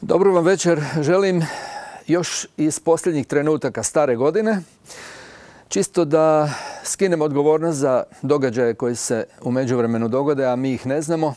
Dobro vam večer. Želim još iz posljednjih trenutaka stare godine, čisto da skinem odgovornost za događaje koji se u međuvremenu dogode, a mi ih ne znamo.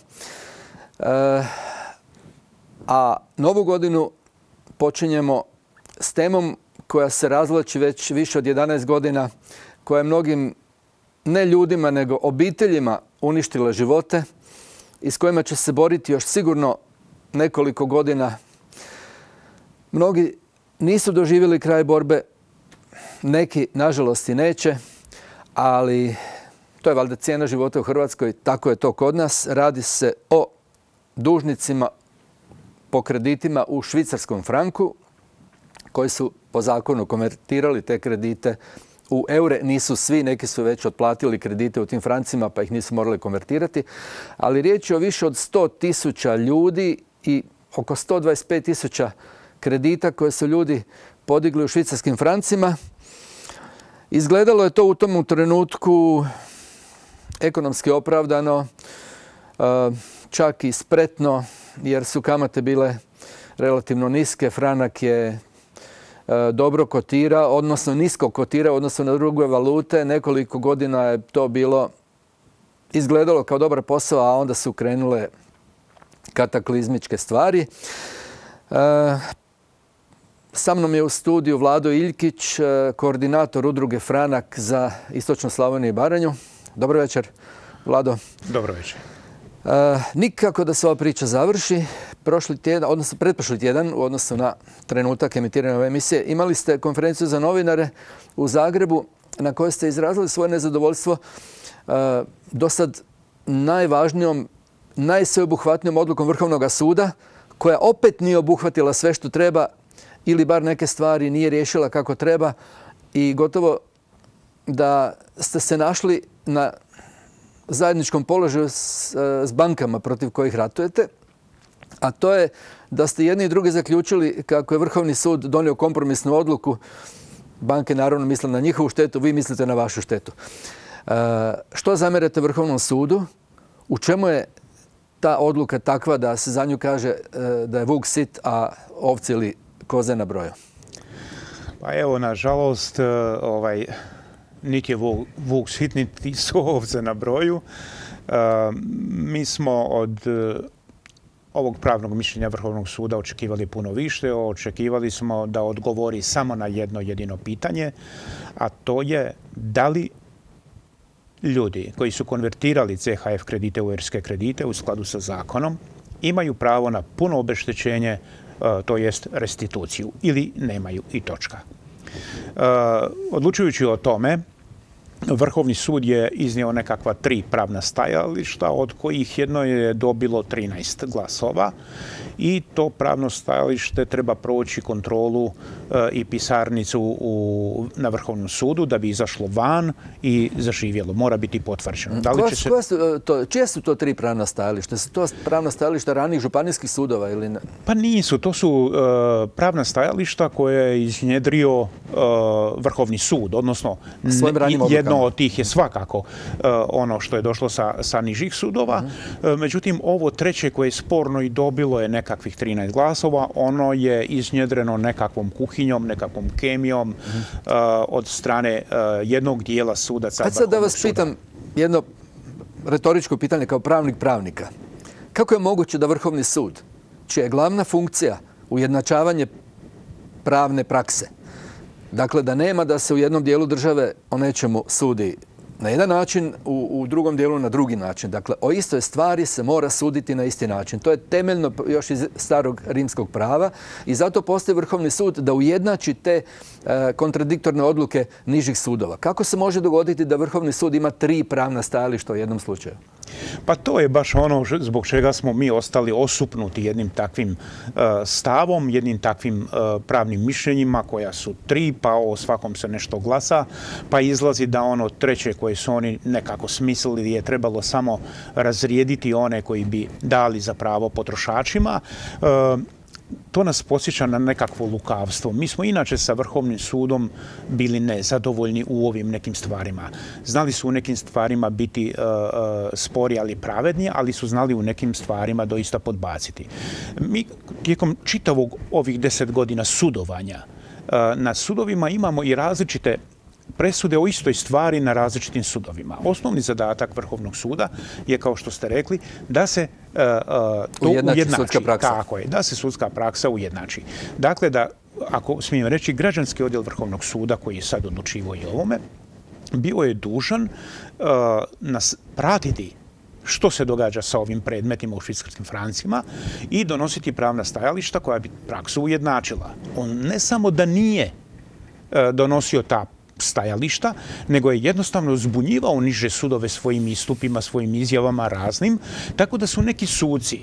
A novu godinu počinjemo s temom koja se razvlači već više od 11 godina, koja je mnogim ne ljudima nego obiteljima uništila živote i s kojima će se boriti još sigurno nekoliko godina. Mnogi nisu doživjeli kraj borbe, neki nažalost i neće, ali to je valjda cijena života u Hrvatskoj, tako je to kod nas. Radi se o dužnicima po kreditima u švicarskom franku koji su po zakonu konvertirali te kredite u eure. Nisu svi, neki su već otplatili kredite u tim francima pa ih nisu morali konvertirati, ali riječ je o više od 100.000 ljudi i oko 125.000 kredita koje su ljudi podigli u švicarskim francima. Izgledalo je to u tom trenutku ekonomski opravdano, čak i spretno, jer su kamate bile relativno niske. Franak je dobro kotira, odnosno nisko kotira, odnosno na druge valute. Nekoliko godina je to izgledalo kao dobar posao, a onda su krenule kataklizmičke stvari. Sa mnom je u studiju Vlado Iljkić, koordinator udruge Franak za Istočnu Slavoniju i Baranju. Dobro večer, Vlado. Dobro večer. Nikako da se ova priča završi. Prošli tjedan, odnosno pretprošli tjedan, u odnosu na trenutak emitiranja ove emisije, imali ste konferenciju za novinare u Zagrebu na kojoj ste izrazili svoje nezadovoljstvo do sad najvažnijom, najsveobuhvatnijom odlukom Vrhovnog suda, koja opet nije obuhvatila sve što treba ili bar neke stvari nije riješila kako treba, i gotovo da ste se našli na zajedničkom položaju s bankama protiv kojih ratujete, a to je da ste jedni i drugi zaključili kako je Vrhovni sud donio kompromisnu odluku. Banke naravno misle na njihovu štetu, vi mislite na vašu štetu. Što zamjerate Vrhovnom sudu? U čemu je ta odluka takva da se za nju kaže da je vuk sit, a ovce ili koze na broju? Pa evo, nažalost, niti je vuk sit, niti su ovce na broju. Mi smo od ovog pravnog mišljenja Vrhovnog suda očekivali puno više. Očekivali smo da odgovori samo na jedno jedino pitanje, a to je da li ljudi koji su konvertirali CHF kredite u erske kredite u skladu sa zakonom imaju pravo na puno obeštećenje, to jest restituciju, ili nemaju, i točka. Odlučujući o tome, Vrhovni sud je iznio nekakva 3 pravna stajališta, od kojih jedno je dobilo 13 glasova, i to pravno stajalište treba proći kontrolu i pisarnicu na Vrhovnom sudu da bi izašlo van i zaživjelo. Mora biti potvrđeno. Čije su to 3 pravna stajališta? Su to pravna stajališta ranijih županijskih sudova ili ne? Pa nisu. To su pravna stajališta koje je iznjedrio Vrhovni sud, odnosno jedno od tih je svakako ono što je došlo sa nižih sudova. Međutim, ovo treće koje je sporno i dobilo je nekakvih 13 glasova, ono je iznjedreno nekakvom kuhinjom, nekakvom kemijom od strane jednog dijela sudaca. Sad da vas pitam jedno retoričko pitanje kao pravnik pravnika. Kako je moguće da Vrhovni sud, čija je glavna funkcija ujednačavanje pravne prakse, dakle da nema da se u jednom dijelu države o nečemu sudi na jedan način, u drugom dijelu na drugi način. Dakle, o istoj stvari se mora suditi na isti način. To je temeljno još iz starog rimskog prava i zato postoji Vrhovni sud da ujednači te kontradiktorne odluke nižih sudova. Kako se može dogoditi da Vrhovni sud ima 3 pravna stajališta u jednom slučaju? Pa to je baš ono zbog čega smo mi ostali osupnuti jednim takvim stavom, jednim takvim pravnim mišljenjima koja su 3, pa o svakom se nešto glasa, pa izlazi da ono treće koje su oni nekako smislili je trebalo samo razrijediti one koji bi dali za pravo potrošačima. to nas podsjeća na nekakvo lukavstvo. Mi smo inače sa Vrhovnim sudom bili nezadovoljni u ovim nekim stvarima. Znali su u nekim stvarima biti spori, ali pravedni, ali su znali u nekim stvarima doista podbaciti. Mi tijekom čitavog ovih 10 godina sudovanja na sudovima imamo i različite presude o istoj stvari na različitim sudovima. Osnovni zadatak Vrhovnog suda je, kao što ste rekli, da se to ujednači. Sudska praksa. Tako je, da se sudska praksa ujednači. Dakle, da, ako smijem reći, građanski odjel Vrhovnog suda, koji je sad odlučivao i ovome, bio je dužan nas pratiti što se događa sa ovim predmetima u švicarskim francima i donositi pravna stajališta koja bi praksu ujednačila. On ne samo da nije donosio ta stajališta, nego je jednostavno zbunjivao niže sudove svojim istupima, svojim izjavama raznim, tako da su neki suci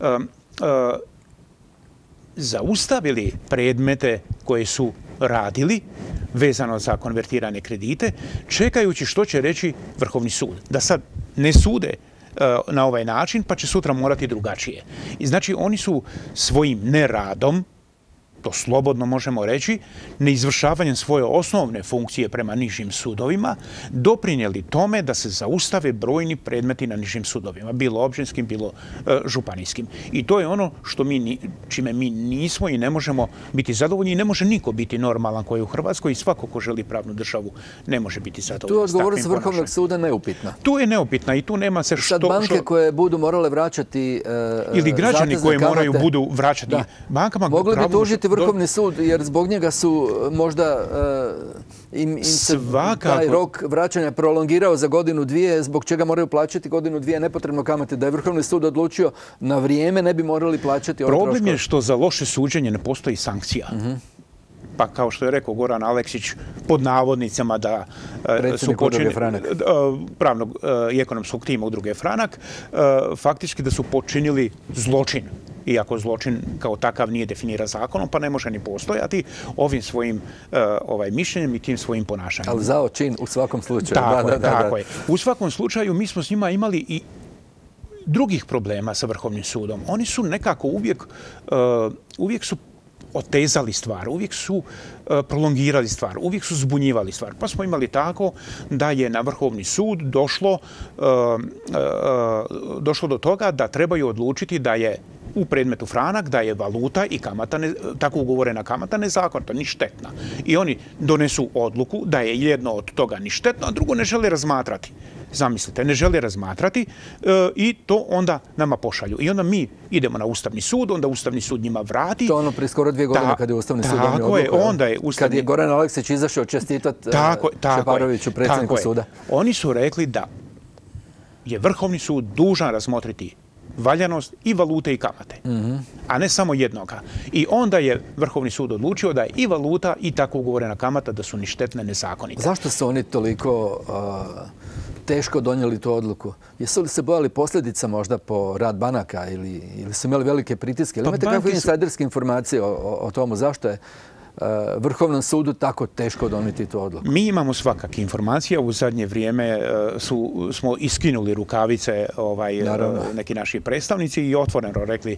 zaustavili predmete koje su radili vezano za konvertirane kredite, čekajući što će reći Vrhovni sud. Da sad ne sude na ovaj način, pa će sutra morati drugačije. I znači, oni su svojim neradom, to slobodno možemo reći, neizvršavanjem svoje osnovne funkcije prema nižim sudovima, doprinijeli tome da se zaustave brojni predmeti na nižim sudovima, bilo općinskim, bilo županijskim. I to je ono čime mi nismo i ne možemo biti zadovoljni i ne može niko biti normalan koji je u Hrvatskoj i svako ko želi pravnu državu ne može biti zadovoljan. Tu je odgovornost Vrhovnog suda neupitna. Tu je neupitna i tu nema se što... Sad banke koje budu morale vraćati ili građani koji moraju budu vraćati bankama... Mogli bi tužiti Vrhovni sud, jer zbog njega su možda im se taj rok vraćanja prolongirao za godinu, dvije, zbog čega moraju plaćati godinu, dvije nepotrebno kamate. Da je Vrhovni sud odlučio na vrijeme, ne bi morali plaćati ove troškove. Problem je što za loše suđenje ne postoji sankcija. Pa kao što je rekao Goran Aleksić, pod navodnicama da su počinili pravnog i ekonomskog tima Udruge Franak, faktički da su počinili zločin. Iako zločin kao takav nije definiran zakonom, pa ne može ni postojati, ovim svojim mišljenjem i tim svojim ponašanjem. Ali zao čin u svakom slučaju. Tako je. U svakom slučaju mi smo s njima imali i drugih problema sa Vrhovnim sudom. Oni su nekako uvijek su otezali stvar, uvijek su prolongirali stvar, uvijek su zbunjivali stvar. Pa smo imali tako da je na Vrhovni sud došlo do toga da trebaju odlučiti da je u predmetu franak, da je valuta i kamata, tako ugovorena kamata nezakonita, ništetna. I oni donesu odluku da je jedno od toga ništetno, a drugo ne žele razmatrati. Zamislite, ne žele razmatrati i to onda nama pošalju. I onda mi idemo na Ustavni sud, onda Ustavni sud njima vrati. To ono prije skoro 2 godine kad je Ustavni sud donio odluku. Kad je Goran Aleksić izašao čestitati Šeparoviću, predsjedniku suda. Oni su rekli da je Vrhovni sud dužan razmotriti valjanost i valute i kamate, a ne samo jednoga. I onda je Vrhovni sud odlučio da je i valuta i tako ugovorena kamata da su ništetne, nezakonite. Zašto su oni toliko teško donijeli tu odluku? Jesu li se bojali posljedica možda po rad banaka ili su imali velike pritiske? Ili imate kakve insajderske informacije o tomu? Zašto je Vrhovnom sudu tako teško donijeti tu odluku? Mi imamo svakakve informacije. U zadnje vrijeme smo iskinuli rukavice neki naši predstavnici i otvoreno rekli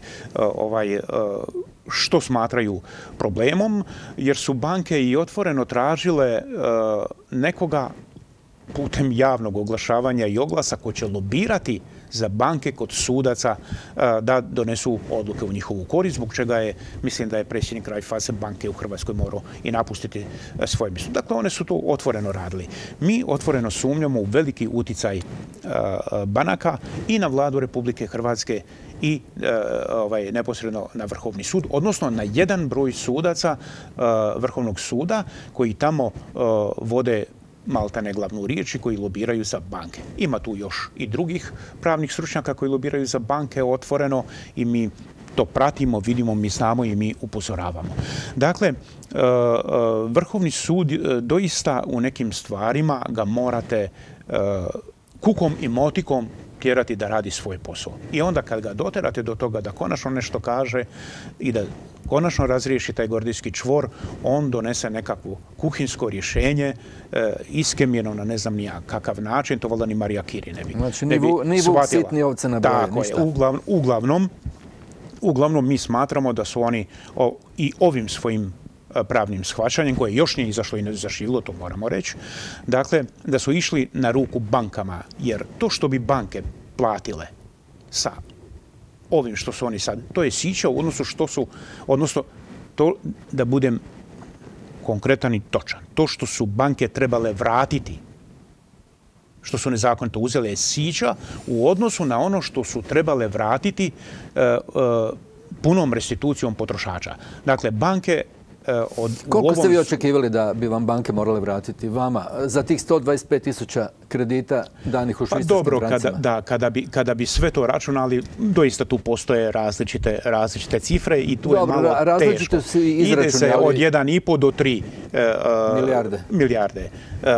što smatraju problemom, jer su banke i otvoreno tražile nekoga putem javnog oglašavanja i oglasa ko će lobirati za banke kod sudaca da donesu odluke u njihovu korist, zbog čega je, mislim da je predsjednik Raiffeisen banke u Hrvatskoj morao i napustiti svoje mjesto. Dakle, one su to otvoreno radili. Mi otvoreno sumnjamo u veliki uticaj banaka i na vladu Republike Hrvatske i neposredno na Vrhovni sud, odnosno na jedan broj sudaca Vrhovnog suda koji tamo vode maltene glavnu riječ i koji lobiraju za banke. Ima tu još i drugih pravnih stručnjaka koji lobiraju za banke otvoreno i mi to pratimo, vidimo, mi znamo i mi upozoravamo. Dakle, Vrhovni sud doista u nekim stvarima ga morate kukom i motikom tjerati da radi svoj posao. I onda kad ga doterate do toga da konačno nešto kaže i da konačno razriješi taj gordijski čvor, on donese nekakvo kuhinsko rješenje, iskemljeno na ne znam ni kakav način, to valjda ni Marija Kiri ne bi. Znači, ni vuk sitni ovce na broju, ništa. Uglavnom, uglavnom mi smatramo da su oni i ovim svojim pravnim shvaćanjem, koje još nije izašlo i ne zaživilo, to moramo reći, dakle, da su išli na ruku bankama, jer to što bi banke platile sa ovim što su oni sad, to je sića u odnosu što su, odnosno to, da budem konkretan i točan, to što su banke trebale vratiti, što su nezakonito uzele, je sića u odnosu na ono što su trebale vratiti punom restitucijom potrošača. Dakle, banke koliko ste vi očekivali da bi vam banke morale vratiti vama za tih 125.000 kredita danih u švicarskim francima? Dobro, kada bi sve to računali, doista tu postoje različite cifre i tu je malo teško. Ide se od 1,5 do 3 milijarde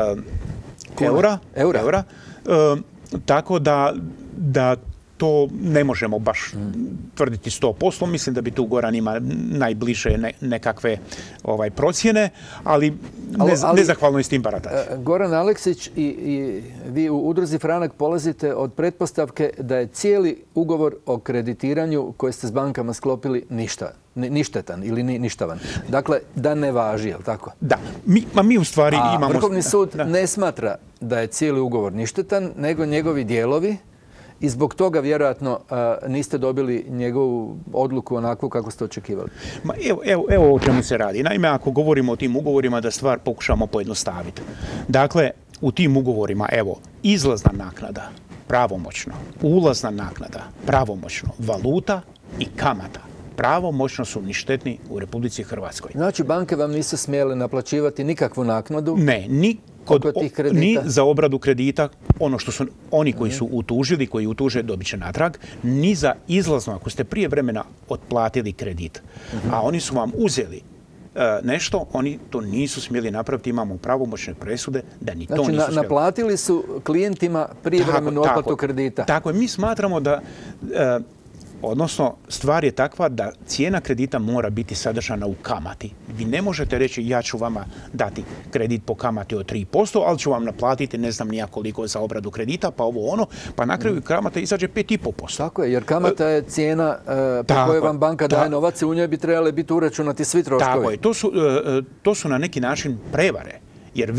eura. Tako da to ne možemo baš tvrditi 100%. Mislim da bi tu Goran ima najbliže nekakve procjene, ali nezahvalno je s tim baratati. Goran Aleksić i vi u Udruzi Franak polazite od pretpostavke da je cijeli ugovor o kreditiranju koji ste s bankama sklopili ništetan ili ništavan. Dakle, da ne važi, je li tako? Da. Mi u stvari imamo... Vrhovni sud ne smatra da je cijeli ugovor ništetan, nego njegovi dijelovi. I zbog toga vjerojatno niste dobili njegovu odluku onako kako ste očekivali. Evo o čemu se radi. Naime, ako govorimo o tim ugovorima, da stvar pokušamo pojednostaviti. Dakle, u tim ugovorima, izlazna naknada, pravomoćno, ulazna naknada, pravomoćno, valuta i kamata, pravomoćno su ništetni u Republici Hrvatskoj. Znači, banke vam nisu smjele naplaćivati nikakvu naknadu? Ne, ni za obradu kredita, ono što su oni koji su utužili, koji utuže, dobit će natrag, ni za izlazno, ako ste prije vremena otplatili kredit, a oni su vam uzeli nešto, oni to nisu smjeli napraviti, imamo pravomoćne presude da ni to nisu smjeli. Znači, naplatili su klijentima prijevremenu otplatu kredita. Tako je, mi smatramo da... Odnosno, stvar je takva da cijena kredita mora biti sadržana u kamati. Vi ne možete reći ja ću vama dati kredit po kamati od 3%, ali ću vam naplatiti ne znam nija koliko za obradu kredita, pa ovo ono, pa na kraju kamata izađe 5,5%. Tako je, jer kamata je cijena po kojoj vam banka daje novac i u njoj bi trebali biti uračunati svi troškovi. Tako je, to su na neki način prevare, jer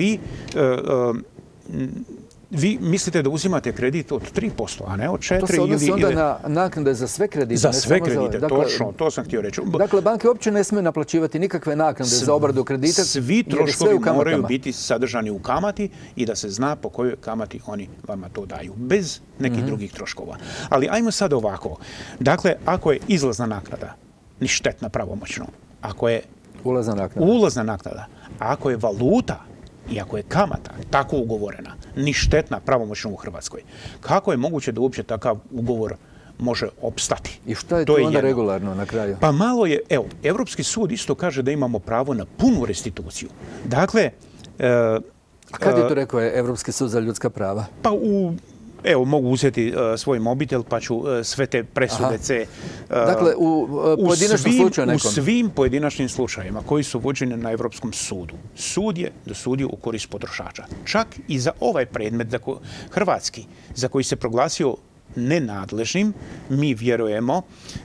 vi mislite da uzimate kredit od 3%, a ne od 4%. To se odnosi onda na naknade za sve kredite. Za sve kredite, točno, to sam htio reći. Dakle, banke uopće ne smiju naplaćivati nikakve naknade za obradu kredita. Svi troškovi moraju biti sadržani u kamati i da se zna po kojoj kamati oni vama to daju, bez nekih drugih troškova. Ali ajmo sad ovako. Dakle, ako je izlazna naknada ništetna pravomoćno, ako je ulazna naknada, a ako je valuta i ako je kamata tako ugovorena, ništetna pravomoćno u Hrvatskoj, kako je moguće da uopće takav ugovor može opstati? I šta je to onda regularno na kraju? Pa malo je, Europski sud isto kaže da imamo pravo na punu restituciju. Dakle... A kad je to rekao Europski sud za ljudska prava? Pa mogu uzeti svoj mobitel pa ću sve te presude Dakle, u pojedinačnom slučaju nekom? U svim pojedinačnim slučajima koji su vođeni na Europskom sudu, sud je dosudio u korist potrošača. Čak i za ovaj predmet hrvatski, za koji se proglasio nenadležnim, mi vjerujemo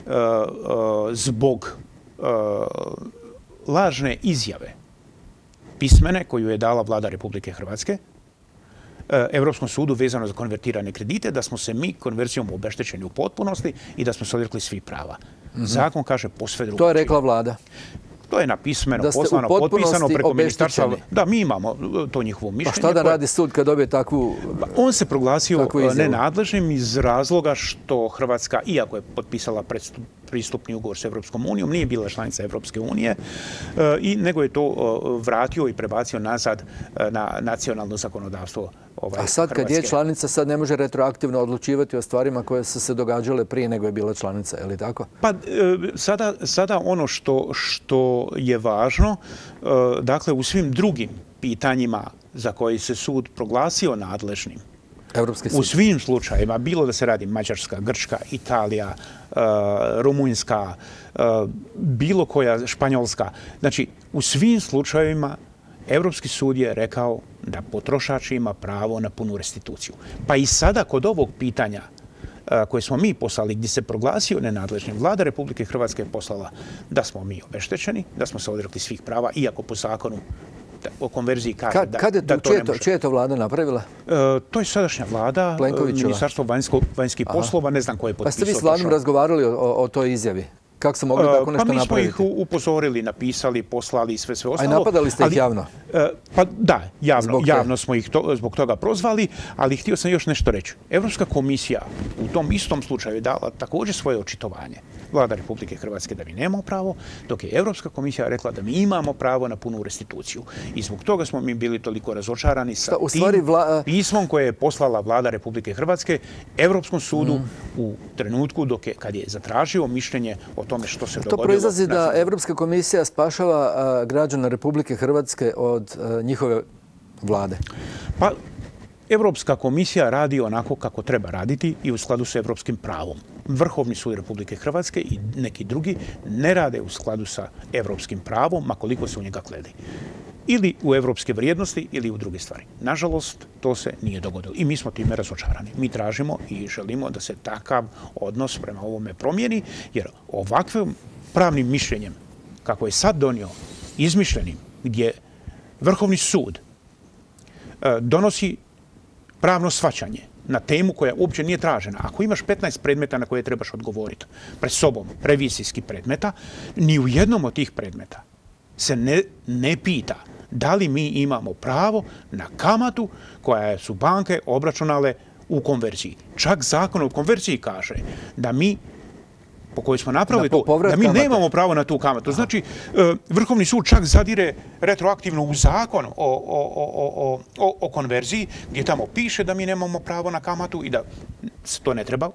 zbog lažne izjave pismene koju je dala vlada Republike Hrvatske Europskom sudu vezano za konvertirane kredite, da smo se mi konverzijom obeštećeni u potpunosti i da smo se odrekli svih prava. Zakon kaže posve drugačije. To je rekla vlada. To je napismeno, poslano, potpisano preko ministarstva. Da, mi imamo to njihovo mišljenje. Pa šta da radi sud kad dobije takvu... On se proglasio nenadležnim iz razloga što Hrvatska, iako je potpisala pristupni ugovor s Evropskom unijom, nije bila članica Evropske unije, nego je to vratio i prebacio nazad na nacionalno zakonodavstvo Hrvatske. A sad kad je članica, sad ne može retroaktivno odlučivati o stvarima koje su se događale prije nego je bila članica, je li tako? Pa sada ono što je važno, dakle u svim drugim pitanjima za koje se sud proglasio nadležnim, u svim slučajevima, bilo da se radi Mađarska, Grčka, Italija, Rumunjska, bilo koja Španjolska, znači u svim slučajevima Europski sud je rekao da potrošač ima pravo na punu restituciju. Pa i sada kod ovog pitanja koje smo mi poslali, gdje se proglasio nenadležnim, vlada Republike Hrvatske je poslala da smo mi obeštećeni, da smo se odrekli svih prava, iako po zakonu o konverziji kaže da to ne može. Čija je to vlada napravila? To je sadašnja vlada, Ministarstvo vanjskih poslova, ne znam ko je potpisao. Pa ste vi s vladom razgovarali o toj izjavi? Kako su mogli tako nešto napraviti? Pa mi smo ih upozorili, napisali, poslali i sve ostalo. A i napadali ste ih javno? Pa da, javno smo ih zbog toga prozvali, ali htio sam još nešto reći. Europska komisija u tom istom slučaju je dala također svoje očitovanje. Vlada Republike Hrvatske da mi nemamo pravo, dok je Europska komisija rekla da mi imamo pravo na punu restituciju. I zbog toga smo mi bili toliko razočarani sa tim pismom koje je poslala Vlada Republike Hrvatske Europskom sudu u trenutku kad je zatražio mišljenje o tome što se dogodilo. To proizlazi da Europska komisija spašava građana Republike Hrvatske od njihove vlade. Pa, Europska komisija radi onako kako treba raditi i u skladu sa europskim pravom. Vrhovni sud Republike Hrvatske i neki drugi ne rade u skladu sa europskim pravom, ma koliko se u njega kledi. Ili u europske vrijednosti ili u druge stvari. Nažalost, to se nije dogodilo. I mi smo time razočarani. Mi tražimo i želimo da se takav odnos prema ovome promijeni, jer ovakvim pravnim mišljenjem, kako je sad donio, izmišljenim, gdje Vrhovni sud donosi pravno shvaćanje na temu koja uopće nije tražena. Ako imaš 15 predmeta na koje trebaš odgovoriti pred sobom, revizijskih predmeta, ni u jednom od tih predmeta se ne pita da li mi imamo pravo na kamatu koja su banke obračunale u konverziji. Čak zakon o konverziji kaže da mi, po kojoj smo napravili to, da mi nemamo pravo na tu kamatu. Znači, Vrhovni sud čak zadire retroaktivno u zakon o konverziji, gdje tamo piše da mi nemamo pravo na kamatu i da to ne treba,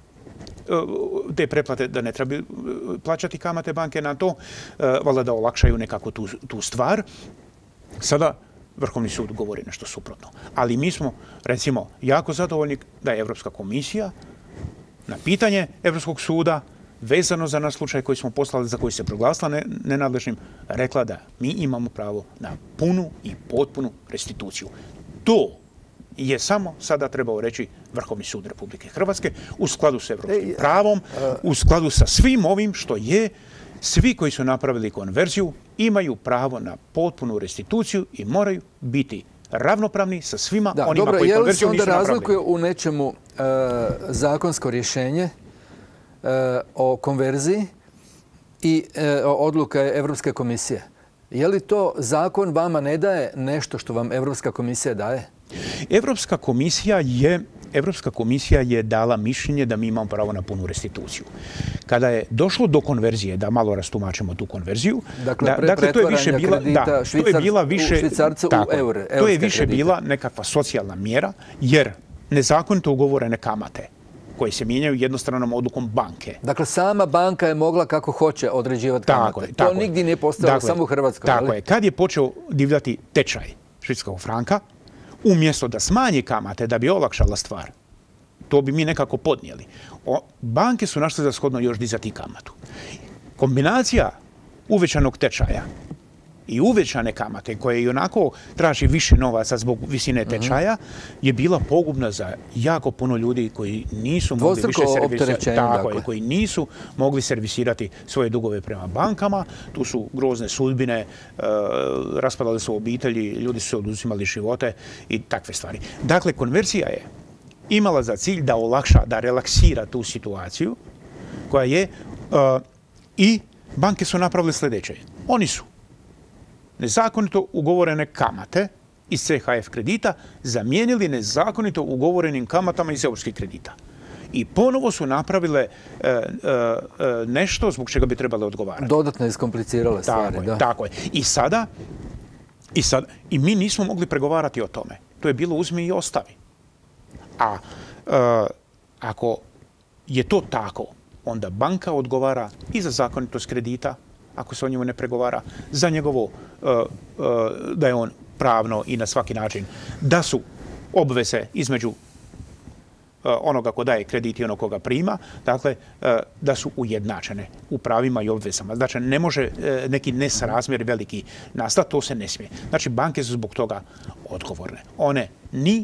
te preplate, da ne treba plaćati kamate banke na to, valjda da olakšaju nekako tu stvar. Sada Vrhovni sud govori nešto suprotno. Ali mi smo, recimo, jako zadovoljni da je Europska komisija na pitanje Europskog suda vezano za naš slučaj koji smo poslali, za koji se proglasila nenadležnim, rekla da mi imamo pravo na punu i potpunu restituciju. To je samo sada trebao reći Vrhovni sud Republike Hrvatske u skladu sa evropskim pravom, u skladu sa svim ovim što je. Svi koji su napravili konverziju imaju pravo na potpunu restituciju i moraju biti ravnopravni sa svima onima koji konverziju nisu napravili. Je li se onda razlikuje u nečemu zakonsko rješenje o konverziji i odluka Europske komisije? Je li to zakon vama ne daje nešto što vam Europska komisija daje? Europska komisija je dala mišljenje da mi imamo pravo na punu restituciju. Kada je došlo do konverzije, da malo rastumačimo tu konverziju, dakle to je više bila u švicarcu u eure. To je više bila nekakva socijalna mjera, jer nezakonito ugovorene kamate koje se mijenjaju jednostranom odlukom banke. Dakle, sama banka je mogla kako hoće određivati kamate. To nigdje nije postojalo, samo u Hrvatskoj. Tako je. Kad je počeo divljati tečaj švicarskog franka, umjesto da smanji kamate da bi olakšala stvar, to bi mi nekako podnijeli. Banke su našle za shodno još dizati kamatu. Kombinacija uvećanog tečaja i uvećane kamate, koje i onako traži više novaca zbog visine tečaja, je bila pogubna za jako puno ljudi koji nisu mogli više servisirati, koji nisu mogli servisirati svoje dugove prema bankama. Tu su grozne sudbine, raspadale su obitelji, ljudi su oduzimali živote i takve stvari. Dakle, konverzija je imala za cilj da olakša, da relaksira tu situaciju koja je i banke su napravile sljedeće. Oni su nezakonito ugovorene kamate iz CHF kredita zamijenili nezakonito ugovorenim kamatama iz europskih kredita. I ponovo su napravile nešto zbog čega bi trebale odgovarati. Dodatno iskomplicirale stvari. Tako je. I mi nismo mogli pregovarati o tome. To je bilo uzmi i ostavi. A ako je to tako, onda banka odgovara i za zakonitost kredita, ako se o njemu ne pregovara, za njegovo, da je on pravno i na svaki način, da su obveze između onoga ko daje kredit i onoga koga prima, dakle, da su ujednačene u pravima i obvezama. Znači, ne može neki nesrazmjer veliki nastati, to se ne smije. Znači, banke su zbog toga odgovorne. One ni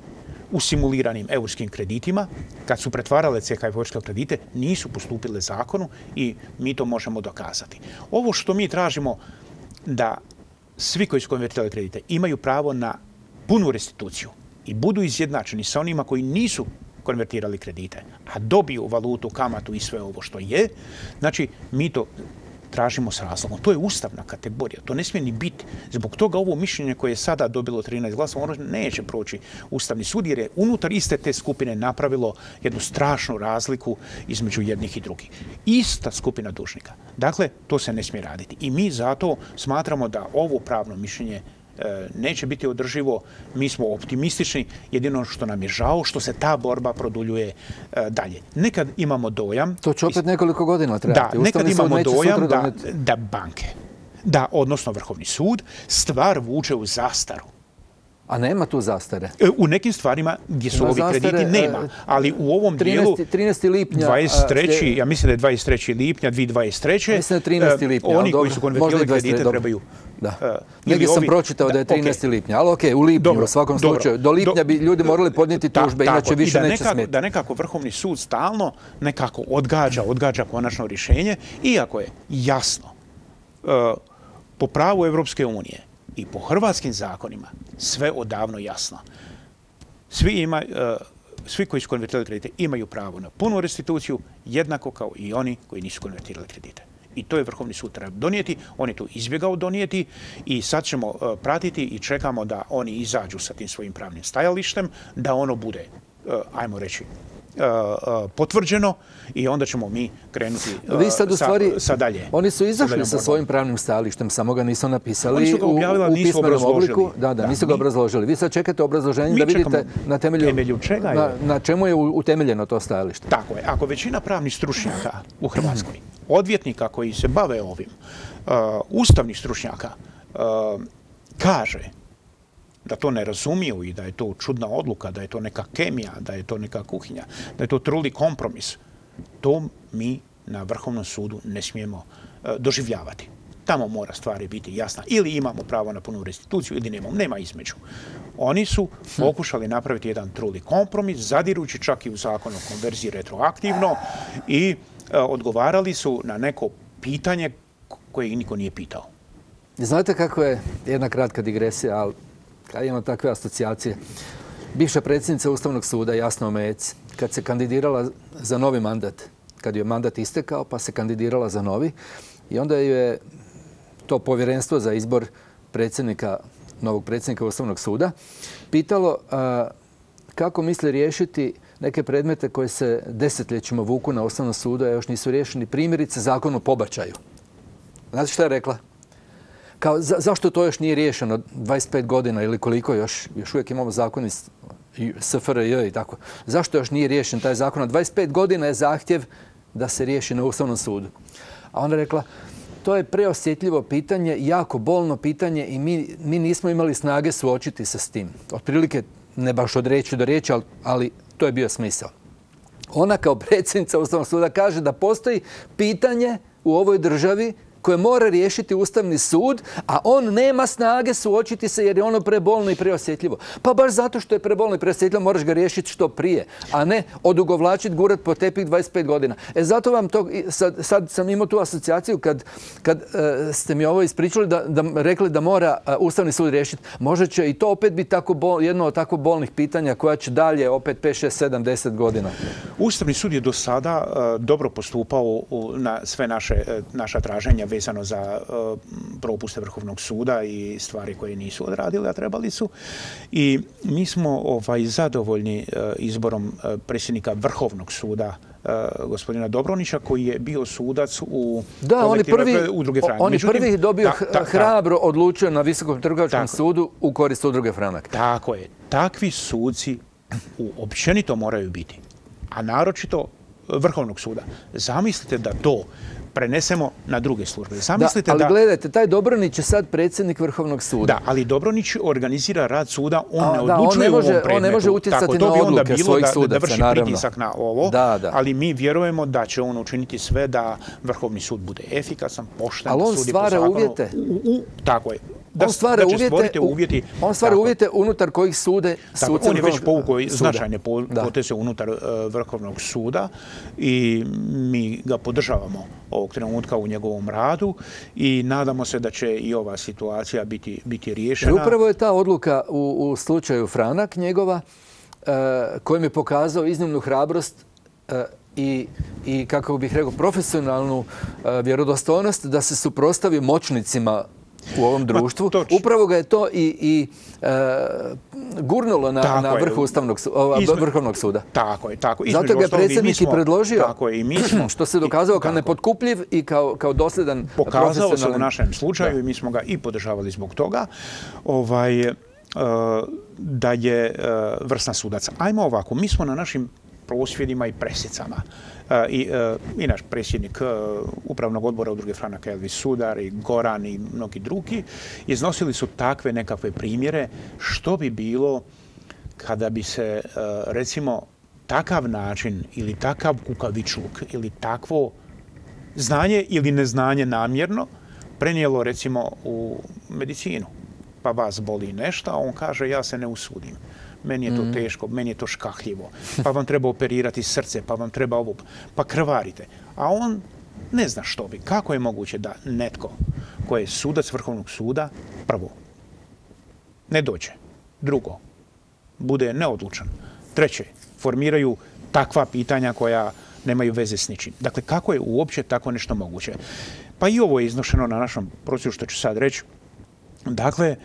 u simuliranim eurskim kreditima, kad su pretvarale CHF eurske kredite, nisu postupile zakonu i mi to možemo dokazati. Ovo što mi tražimo da svi koji su konvertirali kredite imaju pravo na punu restituciju i budu izjednačeni sa onima koji nisu konvertirali kredite, a dobiju valutu, kamatu i sve ovo što je, znači mi to tražimo s razlogom. To je ustavna kategorija, to ne smije ni biti. Zbog toga ovo mišljenje koje je sada dobilo 13 glasova, ono neće proći Ustavni sud, jer je unutar iste te skupine napravilo jednu strašnu razliku između jednih i drugih. Ista skupina dužnika. Dakle, to se ne smije raditi. I mi zato smatramo da ovo pravno mišljenje neće biti održivo. Mi smo optimistični, jedino što nam je žao što se ta borba produljuje dalje. Nekad imamo dojam... To će opet nekoliko godina trebati. Da, nekad imamo dojam da banke, odnosno Vrhovni sud, stvar vuče u zastaru. A nema tu zastare? U nekim stvarima gdje su ovi krediti nema, ali u ovom dijelu 13. lipnja... 23. Ja mislim da je 23. lipnja 2023. Mislim da je 13. lipnja. Oni koji su konvertirali kredite trebaju... Da. Negdje sam pročitao da je 13. lipnja, ali okej, u lipnju u svakom slučaju. Do lipnja bi ljudi morali podnijeti tužbe, inače više neće smjeti. Da nekako Vrhovni sud stalno nekako odgađa konačno rješenje, iako je jasno po pravu Evropske unije i po hrvatskim zakonima sve odavno jasno. Svi koji su konvertirali kredite imaju pravo na punu restituciju, jednako kao i oni koji nisu konvertirali kredite. I to je Vrhovni sud treba donijeti, on je to izbjegao donijeti i sad ćemo pratiti i čekamo da oni izađu sa tim svojim pravnim stajalištem, da ono bude, ajmo reći, potvrđeno i onda ćemo mi krenuti sa dalje. Oni su izašli sa svojim pravnim stajalištem, samo ga nisu napisali u pismenom obliku. Da, nisu ga obrazložili. Vi sad čekate obrazloženje da vidite na čemu je utemeljeno to stajalište. Tako je. Ako većina pravnih stručnjaka u Hrvatskoj, odvjetnika koji se bave ovim, ustavnih stručnjaka, kaže da to ne razumiju i da je to čudna odluka, da je to neka kemija, da je to neka kuhinja, da je to truli kompromis, to mi na Vrhovnom sudu ne smijemo doživljavati. Tamo mora stvari biti jasna. Ili imamo pravo na punu restituciju ili nemamo. Nema između. Oni su pokušali napraviti jedan truli kompromis, zadirući čak i u zakon o konverziji retroaktivno i odgovarali su na neko pitanje koje ih niko nije pitao. Znate kako je jedna kratka digresija, ali kad imamo takve asocijacije. Bivša predsjednica Ustavnog suda, Jasna Omejec, kad se kandidirala za novi mandat, kad je mandat istekao, pa se kandidirala za novi, i onda je to povjerenstvo za izbor novog predsjednika Ustavnog suda pitalo kako misli riješiti neke predmete koje se desetljećima vuku na Ustavnom sudu, a još nisu riješeni, primjerice Zakon o pobačaju. Znate što je rekla? Kao, zašto to još nije riješeno 25 godina ili koliko još uvijek imamo zakon iz SFRJ i tako. Zašto još nije riješen taj zakon? A 25 godina je zahtjev da se riješi na Ustavnom sudu. A ona rekla, to je preosjetljivo pitanje, jako bolno pitanje i mi nismo imali snage suočiti se s tim. Otprilike, ne baš od riječi do riječi, ali to je bio smisao. Ona kao predsjednica Ustavnog suda kaže da postoji pitanje u ovoj državi koje mora riješiti Ustavni sud, a on nema snage suočiti se jer je ono prebolno i preosjetljivo. Pa baš zato što je prebolno i preosjetljivo moraš ga riješiti što prije, a ne odugovlačiti, gurat po tepih 25 godina. Zato vam to, sad sam imao tu asocijaciju kad ste mi ovo ispričali, rekli da mora Ustavni sud riješiti. Možda će i to opet biti jedno od tako bolnih pitanja koja će dalje opet 5, 6, 7, 10 godina. Ustavni sud je do sada dobro postupao na sve naša traženja vezano za propuste Vrhovnog suda i stvari koje nisu odradili, a trebali su. I mi smo zadovoljni izborom predsjednika Vrhovnog suda gospodina Dobronića, koji je bio sudac u Udruge Franak. On je prvi dobio hrabro odlučio na Visokom trgovačkom sudu u korist Udruge Franak. Tako je. Takvi suci općenito moraju biti, a naročito Vrhovnog suda. Zamislite da to prenesemo na druge službe. Ali gledajte, taj Dobronić je sad predsjednik Vrhovnog suda. Da, ali Dobronić organizira rad suda, on ne odlučuje u ovom predmetu. On ne može utjecati na odluke svojih sudaca, da vrši pritisak na ovo, ali mi vjerujemo da će on učiniti sve da Vrhovni sud bude efikasan, pošten. Ali on stvara uvjete. Tako je. On stvara uvjete unutar kojih sude suci. On je već povukao značajne poteze unutar Vrhovnog suda i mi ga podržavamo ovog trenutka u njegovom radu i nadamo se da će i ova situacija biti riješena. Upravo je ta odluka u slučaju Franak njegova kojim je pokazao iznimnu hrabrost i kako bih rekao, profesionalnu vjerodostojnost da se suprotstavi moćnicima u ovom društvu. Upravo ga je to i gurnulo na vrhu Vrhovnog suda. Tako je. Zato ga je predsjednik i predložio, što se dokazao kao nepotkupljiv i kao dosljedan profesionalan. Pokazao se u našem slučaju i mi smo ga i podržavali zbog toga da je vrstan sudac. Ajmo ovako, mi smo na našim prosvjedima i presicama. I naš predsjednik Upravnog odbora Udruge Franak Elvis Sudar i Goran i mnogi drugi iznosili su takve nekakve primjere što bi bilo kada bi se recimo takav način ili takav kukavičluk ili takvo znanje ili neznanje namjerno prenijelo recimo u medicinu. Pa vas boli nešto, a on kaže ja se ne usudim. Meni je to teško, meni je to škahljivo, pa vam treba operirati srce, pa vam treba ovo, pa krvarite. A on ne zna što bi. Kako je moguće da netko koji je sudac Vrhovnog suda, prvo, ne dođe, drugo, bude neodlučan, treće, formiraju takva pitanja koja nemaju veze s ničim. Dakle, kako je uopće tako nešto moguće? Pa i ovo je iznošeno na našom prosvjedu, što ću sad reći. Dakle,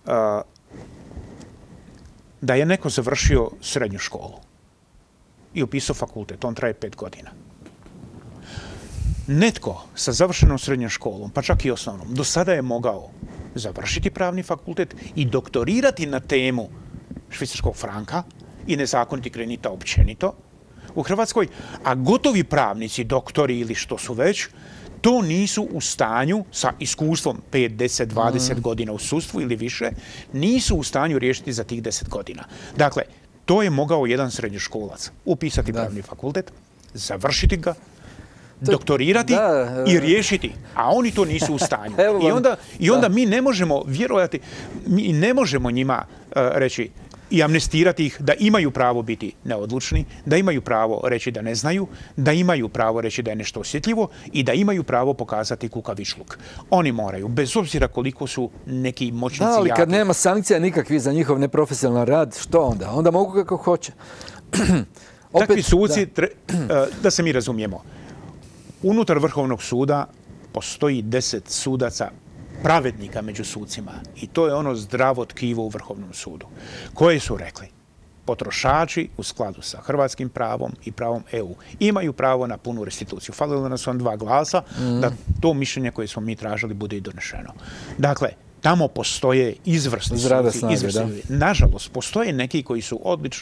da je neko završio srednju školu i upisao fakultet, on traje 5 godina. Netko sa završenom srednjom školom, pa čak i osnovnom, do sada je mogao završiti pravni fakultet i doktorirati na temu švicarskog franka i nezakonitih kredita općenito u Hrvatskoj, a gotovi pravnici, doktori ili što su već, to nisu u stanju, sa iskustvom 5, 10, 20 godina u sudstvu ili više, nisu u stanju riješiti za tih 10 godina. Dakle, to je mogao jedan srednjoškolac upisati pravni fakultet, završiti ga, doktorirati i riješiti, a oni to nisu u stanju. I onda mi ne možemo vjerovati, mi ne možemo njima reći i amnestirati ih da imaju pravo biti neodlučni, da imaju pravo reći da ne znaju, da imaju pravo reći da je nešto osjetljivo i da imaju pravo pokazati kukavičluk. Oni moraju, bez obzira koliko su neki moćnici jaki. Ali kad nema sankcija nikakvih za njihov neprofesionalan rad, što onda? Onda mogu kako hoće. Takvi suci, da se mi razumijemo, unutar Vrhovnog suda postoji 10 sudaca pravednika među sucima i to je ono zdravo tkivo u Vrhovnom sudu. Koje su rekli? Potrošači u skladu sa hrvatskim pravom i pravom EU imaju pravo na punu restituciju. Falilo nas on 2 glasa da to mišljenje koje smo mi tražili bude i donešeno. Dakle, tamo postoje izvrsni suci. Nažalost, postoje neki koji su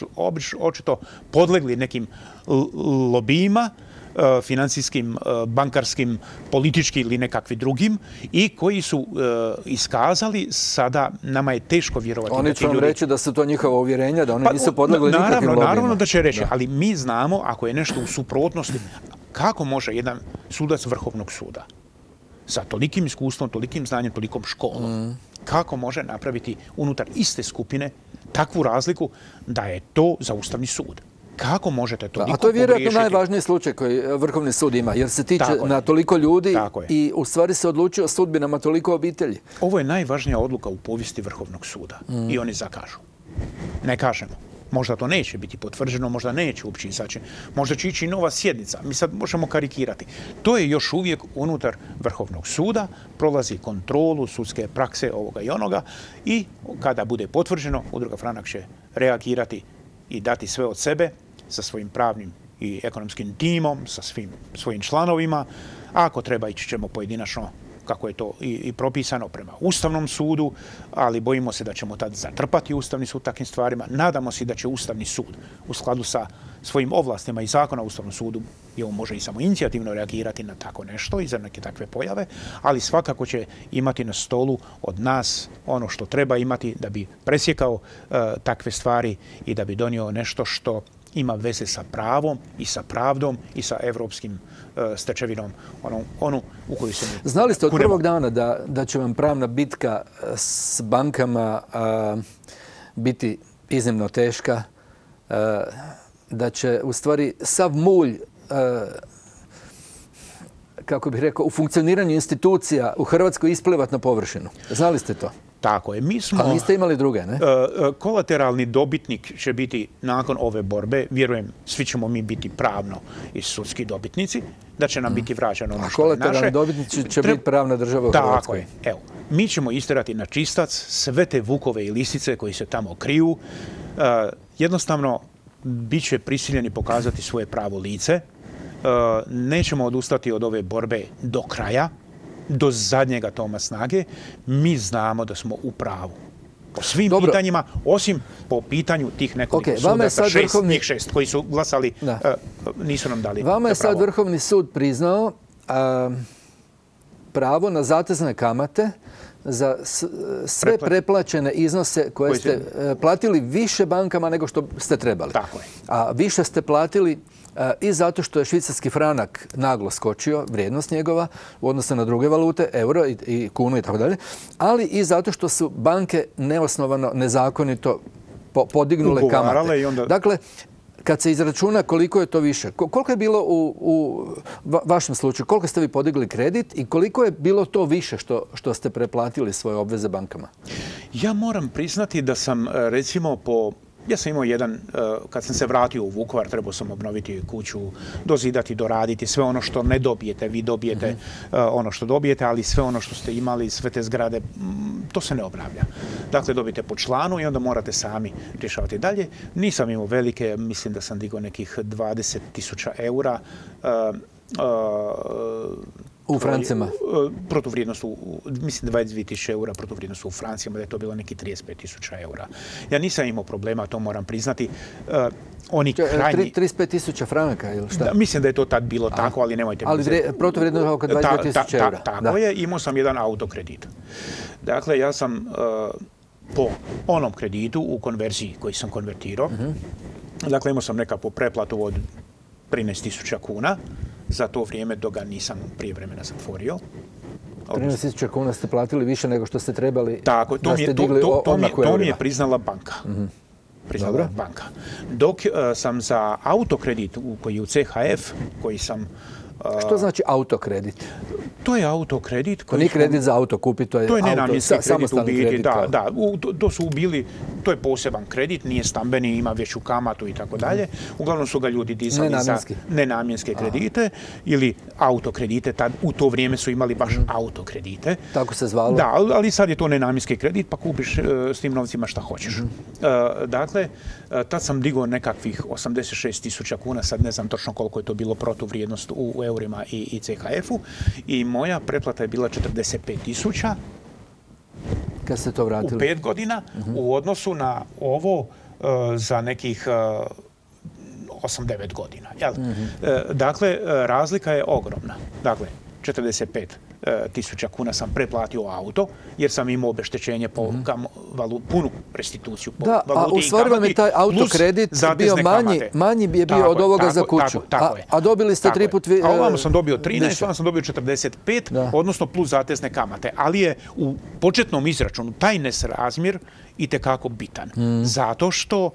očito podlegli nekim lobijima, financijskim, bankarskim, političkim ili nekakvi drugim i koji su iskazali sada, nama je teško vjerovati. Oni će vam reći da su to njihova uvjerenja, da oni nisu podlegli nikakvim lobijima. Naravno da će reći, ali mi znamo ako je nešto u suprotnosti, kako može jedan sudac Vrhovnog suda sa tolikim iskustvom, tolikim znanjem, tolikom školom, kako može napraviti unutar iste skupine takvu razliku da je to za Ustavni sud. Kako možete toliko pogriješiti? A to je vjerojatno najvažniji slučaj koji Vrhovni sud ima, jer se tiče na toliko ljudi i u stvari se odlučuje o sudbinama toliko obitelji. Ovo je najvažnija odluka u povijesti Vrhovnog suda i oni zakažu. Ne kažemo. Možda to neće biti potvrđeno, možda neće uopće izaći. Možda će ići nova sjednica. Mi sad možemo karikirati. To je još uvijek unutar Vrhovnog suda, prolazi kontrolu sudske prakse ovoga i onoga i kada bude potvrđeno, Udruga Franak će reagirati i dati sve od sebe sa svojim pravnim i ekonomskim timom, sa svim svojim članovima. A ako treba, ići ćemo pojedinačno, kako je to i propisano, prema Ustavnom sudu, ali bojimo se da ćemo tad zatrpati Ustavni sud takvim stvarima. Nadamo se da će Ustavni sud u skladu sa svojim ovlastima i zakona o Ustavnom sudu, i on može i samo inicijativno reagirati na tako nešto i za neke takve pojave, ali svakako će imati na stolu od nas ono što treba imati da bi presjekao takve stvari i da bi donio nešto što ima veze sa pravom i sa pravdom i sa evropskim stečevinom, onu u koju se mi Znali ste od kunemo. prvog dana da će vam pravna bitka s bankama biti iznimno teška, da će u stvari sav mulj, kako bih rekao, u funkcioniranju institucija u Hrvatskoj isplivati na površinu. Znali ste to? Tako je. Mi smo... Ali niste imali druge, ne? Kolateralni dobitnik će biti nakon ove borbe, vjerujem, svi ćemo mi biti pravno i sudski dobitnici, da će nam biti vraćano ono što je naše. Kolateralni dobitnici će biti pravna država u Hrvatskoj. Tako je. Evo, mi ćemo isterati na čistac sve te vukove i lisice koji se tamo kriju. Jednostavno, bit će prisiljeni pokazati svoje pravo lice. Nećemo odustati od ove borbe do kraja, do zadnjega toma snage. Mi znamo da smo u pravu. Po svim pitanjima, osim po pitanju tih nekoliko sudaca, njih šest koji su glasali, nisu nam dali. Vama je sad Vrhovni sud priznao pravo na zatezne kamate za sve preplaćene iznose koje ste platili više bankama nego što ste trebali. Tako je. A više ste platili i zato što je švicarski franak naglo skočio, vrijednost njegova, u odnosu na druge valute, euro i kunu i tako dalje, ali i zato što su banke neosnovano, nezakonito podignule kamate. Dakle, kad se izračuna koliko je to više, koliko je bilo u vašem slučaju, koliko ste vi podigli kredit i koliko je bilo to više što ste preplatili svoje obveze bankama? Ja moram priznati da sam, recimo, ja sam imao kad sam se vratio u Vukovar, trebao sam obnoviti kuću, dozidati, doraditi, sve ono što ne dobijete, vi dobijete ono što dobijete, ali sve ono što ste imali, sve te zgrade, to se ne obnavlja. Dakle, dobijete po članu i onda morate sami rješavati dalje. Nisam imao velike, mislim da sam digao nekih 20.000 eura. U francima? Protuvrijednost, mislim 22.000 eura protuvrijednost u francijama, da je to bilo neki 35.000 eura. Ja nisam imao problema, to moram priznati. Oni krajnji... 35.000 franaka ili šta? Mislim da je to tad bilo tako, ali nemojte... Ali protuvrijednost je oko 22.000 eura. Tako je, imao sam jedan autokredit. Dakle, ja sam po onom kreditu u konverziji koji sam konvertirao, dakle imao sam nekakvu preplatu od 13.000 kuna, za to vrijeme dok ga nisam prije vremena zatvorio. 13.000 kuna ste platili više nego što ste trebali. Tako, to mi je priznala banka. Priznala banka. Dok sam za autokredit koji je u CHF, koji sam... Što znači autokredit? To je autokredit koji... Nije kredit za auto kupiti, to je nenamjenski kredit u biti. Da, to su bili, to je poseban kredit, nije stambeni, ima veću kamatu i tako dalje. Uglavnom su ga ljudi dizali za nenamjenske kredite ili autokredite. U to vrijeme su imali baš autokredite. Tako se zvalo? Da, ali sad je to nenamjenski kredit pa kupiš s tim novcima šta hoćeš. Dakle, tad sam digao nekakvih 86.000 kuna, sad ne znam točno koliko je to bilo protuvrijednost u eurima i CHF-u i moja pretplata je bila 45.000 kad ste to vratili? U 5 godina u odnosu na ovo za nekih 8-9 godina. Dakle, razlika je ogromna. Dakle, 45.000 kuna sam preplatio auto, jer sam imao obeštećenje po punu restituciju po valuti i kamati. A u stvari vam je taj autokredit bio manji je bio od ovoga za kuću. A dobili ste 3 put... A ovamo sam dobio 13, ovamo sam dobio 45, odnosno plus zatezne kamate. Ali je u početnom izračunu taj nesrazmjer itekako bitan. Zato što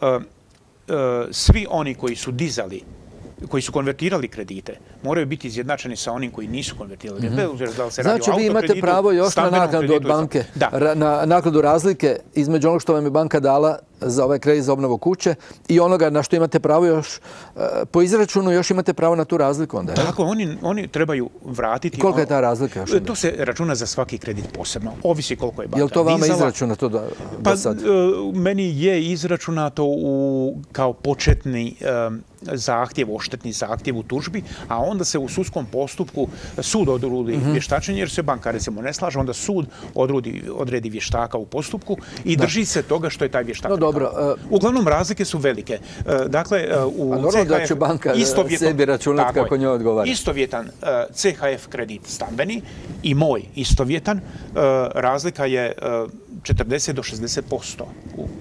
svi oni koji su dizali, koji su konvertirali kredite, moraju biti izjednačeni sa onim koji nisu konvertirali. Znači, vi imate pravo još na naknadu od banke, na naknadu razlike između onog što vam je banka dala za ovaj kredit za obnovu kuće i onoga na što imate pravo još, po izračunu još imate pravo na tu razliku onda. Tako, oni trebaju vratiti... Kolika je ta razlika još onda? To se računa za svaki kredit posebno. Ovisi koliko je banka dizala. Je li to vama izračunato do sad? Meni je izračunato kao početni zahtjev, odštetni zahtjev u tužbi, a onda se u sudskom postupku sud odredi vještačenje, jer se banka recimo ne slaže, onda sud odredi vještaka u postupku i drži se toga što je taj vještak. Uglavnom razlike su velike. Dakle, u CHF da će banka sebi računati kako njoj odgovara. Istovjetan CHF kredit stambeni i moj istovjetan, razlika je 40 do 60%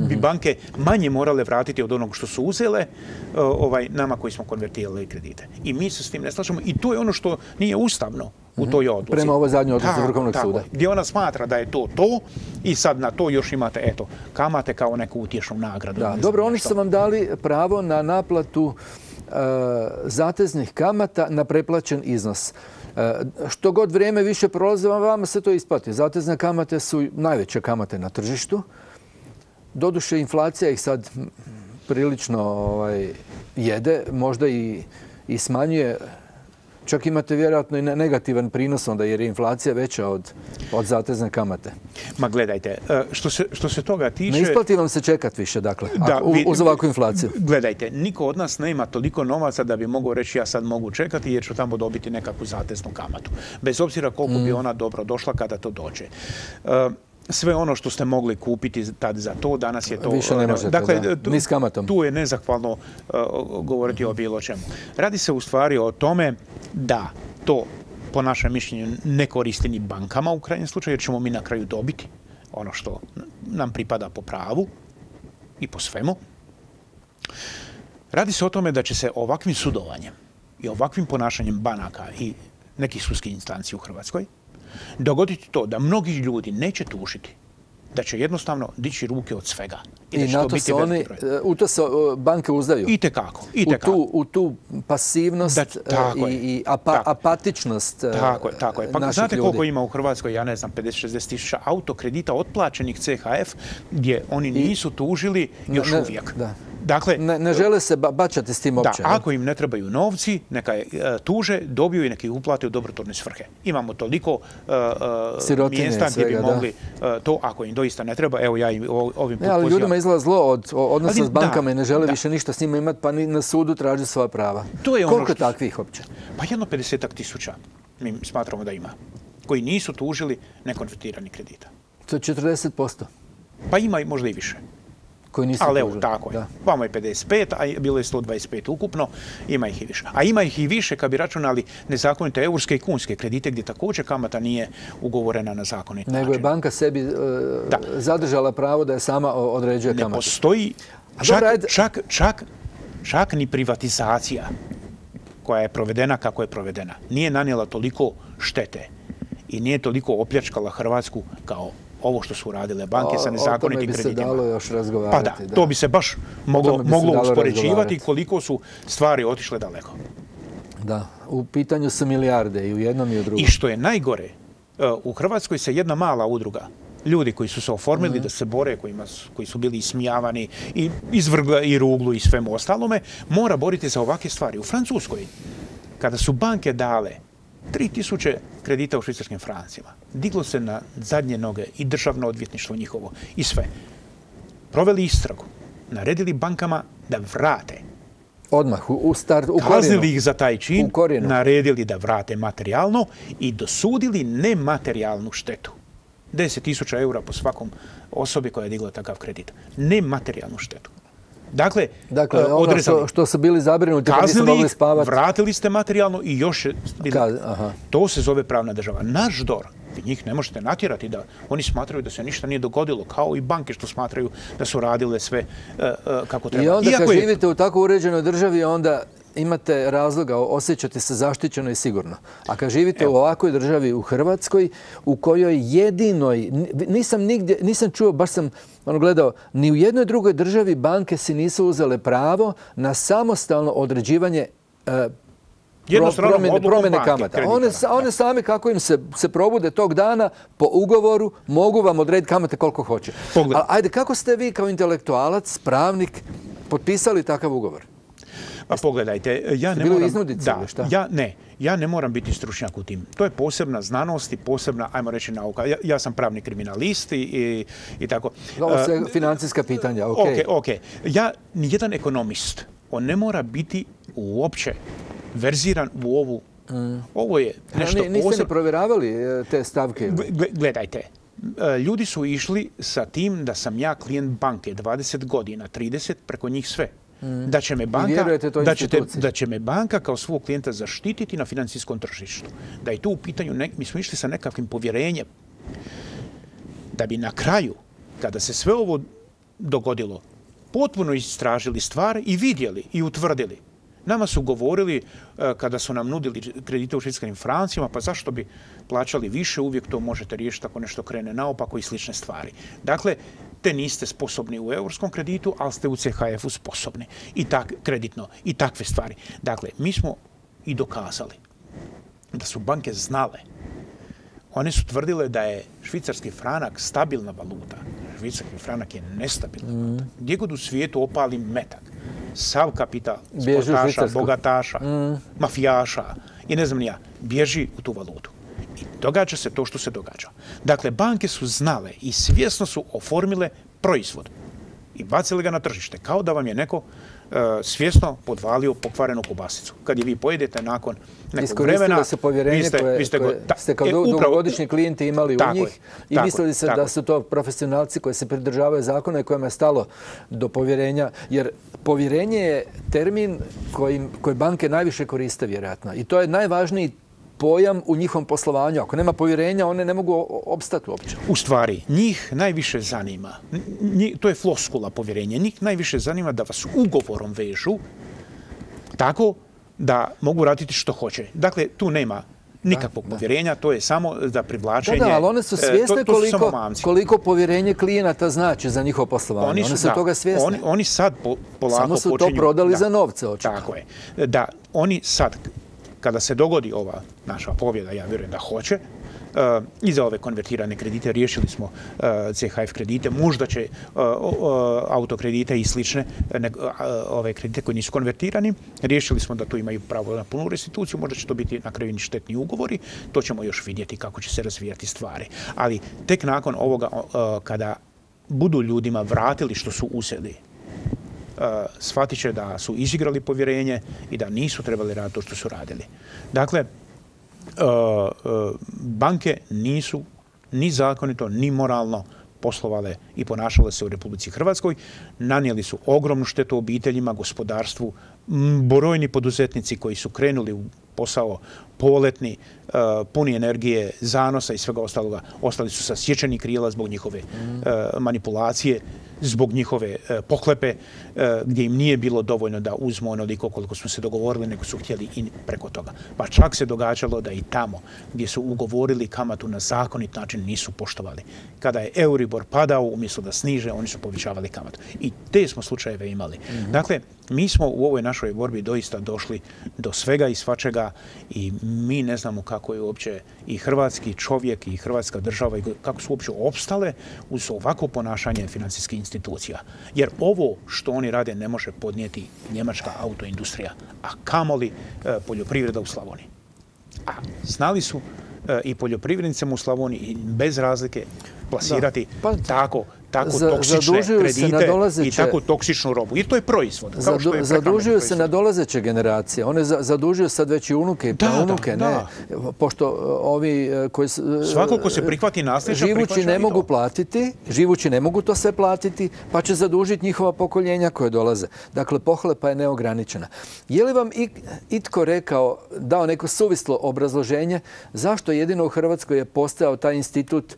bi banke manje morale vratiti od onog što su uzele nama koji smo konvertirali kredite. I mi se s tim ne slažemo i to je ono što nije ustavno u toj odluci. Prema ovoj zadnjoj odluci Vrhovnog suda. Gdje ona smatra da je to i sad na to još imate kamate kao neku utješnu nagradu. Da, dobro, oni su vam dali pravo na naplatu zateznih kamata na preplaćen iznos. Što god vrijeme više prolazi, vama se to isplati. Zatezne kamate su najveće kamate na tržištu. Doduše, inflacija ih sad prilično jede, možda i smanjuje. Čak imate vjerojatno i negativan prinos onda jer je inflacija veća od zatezne kamate. Ma gledajte, što se toga tiče... Ne isplati vam se čekat više, dakle, uz ovakvu inflaciju. Gledajte, niko od nas nema toliko novaca da bi mogao reći ja sad mogu čekati jer ću tamo dobiti nekakvu zateznu kamatu. Bez obzira koliko bi ona dobro došla kada to dođe. Sve ono što ste mogli kupiti tad za to, danas je to... Više ne možete, dakle, ni s kamatom. Tu je nezahvalno govoriti o bilo čemu. Radi se u stvari o tome da to, po našem mišljenju, ne koristi ni bankama u krajnjem slučaju, jer ćemo mi na kraju dobiti ono što nam pripada po pravu i po svemu. Radi se o tome da će se ovakvim sudovanjem i ovakvim ponašanjem banaka i nekih sudskih instanci u Hrvatskoj dogoditi to da mnogi ljudi neće tužiti, da će jednostavno dići ruke od svega. I na to se oni, u to se banke uzdaju. Itekako. U tu pasivnost i apatičnost Tako je. Pa znate koliko ima u Hrvatskoj, ja ne znam, 50-60 tisuća autokredita otplaćenih CHF gdje oni nisu tužili još uvijek. Dakle, ne žele se bačati s tim opće. Da, ako im ne trebaju novci, neka tuže, dobiju i neka ih uplate u dobrotvorne svrhe. Imamo toliko mjesta gdje bi mogli to, ako im doista ne treba, evo ja im ovim put ali ljudima izgleda zlo od odnosa s bankama i ne žele više ništa s njima imati, pa ni na sudu traži svoja prava. Koliko je takvih opće? Pa jedno 50-ak tisuća mi smatramo da ima, koji nisu tužili nekonvertirani kredita. To je 40%. Pa ima i možda i više. Ali evo, tako je. Vamo je 55, a bilo je 125 ukupno, ima ih i više. A ima ih i više kad bi računali nezakonite eurske i kunske kredite gdje također kamata nije ugovorena na zakonit način. Nego je banka sebi zadržala pravo da je sama određuje kamatu. Ne postoji čak ni privatizacija koja je provedena kako je provedena. Nije nanijela toliko štete i nije toliko opljačkala Hrvatsku kao ovo što su radile banke sa nezakonitim kreditima. O tome bi se dalo još razgovarati. Pa da, to bi se baš moglo uspoređivati koliko su stvari otišle daleko. Da, u pitanju su milijarde i u jednom i u drugom. I što je najgore, u Hrvatskoj se jedna mala udruga, ljudi koji su se oformili da se bore, koji su bili ismijavani i izvrgla i ruglu i svemu ostalome, mora boriti za ovakve stvari. U Francuskoj, kada su banke dale 3000 kredita u švicarskim francima. Diglo se na zadnje noge i državno odvjetništvo njihovo i sve. Proveli istragu. Naredili bankama da vrate. Odmah, u korijenu. Kaznili ih za taj čin, naredili da vrate materijalno i dosudili nematerijalnu štetu. 10.000 eura po svakom osobi koja je digla takav kredit. Nematerijalnu štetu. Dakle ono što su bili zabrinuti kad nisu mogli spavati. Vratili ste materijalno i još je... To se zove pravna država. Naš DOR, vi njih ne možete natjerati da oni smatraju da se ništa nije dogodilo, kao i banke što smatraju da su radile sve kako treba. I onda kad živite u tako uređenoj državi, onda imate razloga osjećati se zaštićeno i sigurno. A kad živite u ovakvoj državi u Hrvatskoj, u kojoj jedinoj, nisam čuo, baš sam gledao, ni u jednoj drugoj državi banke si nisu uzele pravo na samostalno određivanje promjene kamata. One same kako im se probude tog dana po ugovoru mogu vam odrediti kamate koliko hoće. Ajde, kako ste vi kao pravnik, potpisali takav ugovor? Pa pogledajte, ja ne moram biti stručnjak u tim. To je posebna znanost i posebna, ajmo reći, nauka. Ja sam pravni kriminalist i tako. Ovo su financijska pitanja, ok. Nijedan ekonomist, on ne mora biti uopće verziran u ovu. Ovo je nešto posebno. Niste ne provjeravali te stavke? Gledajte, ljudi su išli sa tim da sam ja klijent banke 20 godina, 30, preko njih sve. Da će me banka kao svog klijenta zaštititi na financijskom tržištu. Da je tu u pitanju, mi smo išli sa nekakvim povjerenjem. Da bi na kraju, kada se sve ovo dogodilo? Potpuno istražili stvar i vidjeli i utvrdili. Nama su govorili, kada su nam nudili kredite u švicarskim francima, pa zašto bi plaćali više, uvijek to možete riješiti ako nešto krene naopako i slične stvari. Dakle, te niste sposobni u eurskom kreditu, ali ste u CHF-u sposobni. Kreditno i takve stvari. Dakle, mi smo i dokazali da su banke znale. One su tvrdile da je švicarski franak stabilna valuta. Švicarski franak je nestabilna valuta. Gdje god u svijetu opali metak, sav kapital, sportaša, bogataša, mafijaša i ne znam ni ja, bježi u tu valutu. I događa se to što se događa. Dakle, banke su znale i svjesno su oformile proizvod i bacili ga na tržište, kao da vam je neko svjesno podvalio pokvarenu kobasicu. Kad je vi pojedete nakon nekog vremena... Iskoristili se povjerenje koje ste kao dugogodišnji klijenti imali u njih i mislili se da su to profesionalci koji se pridržavaju zakona i kojima je stalo do povjerenja. Jer povjerenje je termin koji banke najviše koriste vjerojatno. I to je najvažniji pojam u njihovom poslovanju. Ako nema povjerenja, one ne mogu opstati uopće. U stvari, njih najviše zanima, to je floskula povjerenja, njih najviše zanima da vas ugovorom vežu tako da mogu raditi što hoće. Dakle, tu nema nikakvog povjerenja, to je samo za privlačenje. Da, ali one su svjesne koliko povjerenje klijenata znači za njihovo poslovanje. One su toga svjesne. Oni sad polako počinju... Samo su to prodali za novce, očito. Tako je. Da, oni sad, kada se dogodi ova naša pobjeda, ja vjerujem da hoće, i za ove konvertirane kredite riješili smo CHF kredite, možda će autokredite i slične ove kredite koji nisu konvertirani, riješili smo da tu imaju pravo na punu restituciju, možda će to biti na kraju štetni ugovori, to ćemo još vidjeti kako će se razvijati stvari. Ali tek nakon ovoga, kada budu ljudima vratili što su uzeli, shvatit će da su izigrali povjerenje i da nisu trebali raditi to što su radili. Dakle, banke nisu ni zakonito, ni moralno poslovale i ponašale se u Republici Hrvatskoj. Nanijeli su ogromnu štetu obiteljima, gospodarstvu, brojni poduzetnici koji su krenuli u posao poletni, puni energije, zanosa i svega ostaloga, ostali su sasječeni krila zbog njihove manipulacije, zbog njihove pohlepe, gdje im nije bilo dovoljno da uzmu onoliko koliko smo se dogovorili, nego su htjeli i preko toga. Pa čak se događalo da i tamo gdje su ugovorili kamatu na zakonit način nisu poštovali. Kada je Euribor padao, umjesto da sniže, oni su povećavali kamatu. I te smo slučajeve imali. Dakle, mi smo u ovoj našoj borbi doista došli do svega i svačega i mi ne znamo kako je uopće i hrvatski čovjek i hrvatska država i kako su uopće opstale uz ovako ponašanje financijskih institucija. Jer ovo što oni rade ne može podnijeti njemačka autoindustrija, a kamoli poljoprivreda u Slavoniji. A znali su i poljoprivrednicima u Slavoniji i bez razlike plasirati tako toksične kredite i tako toksičnu robu. Jer to je proizvod. Zadužuju se nadolazeće generacije. One zadužuju sad već i unuke i praunuke. Pošto ovi koji svako ko se prihvati nasljeđa živući ne mogu platiti, živući ne mogu to sve platiti, pa će zadužiti njihova pokoljenja koje dolaze. Dakle, pohlepa je neograničena. Je li vam itko rekao, dao neko suvislo obrazloženje zašto jedino u Hrvatskoj je postojao taj institut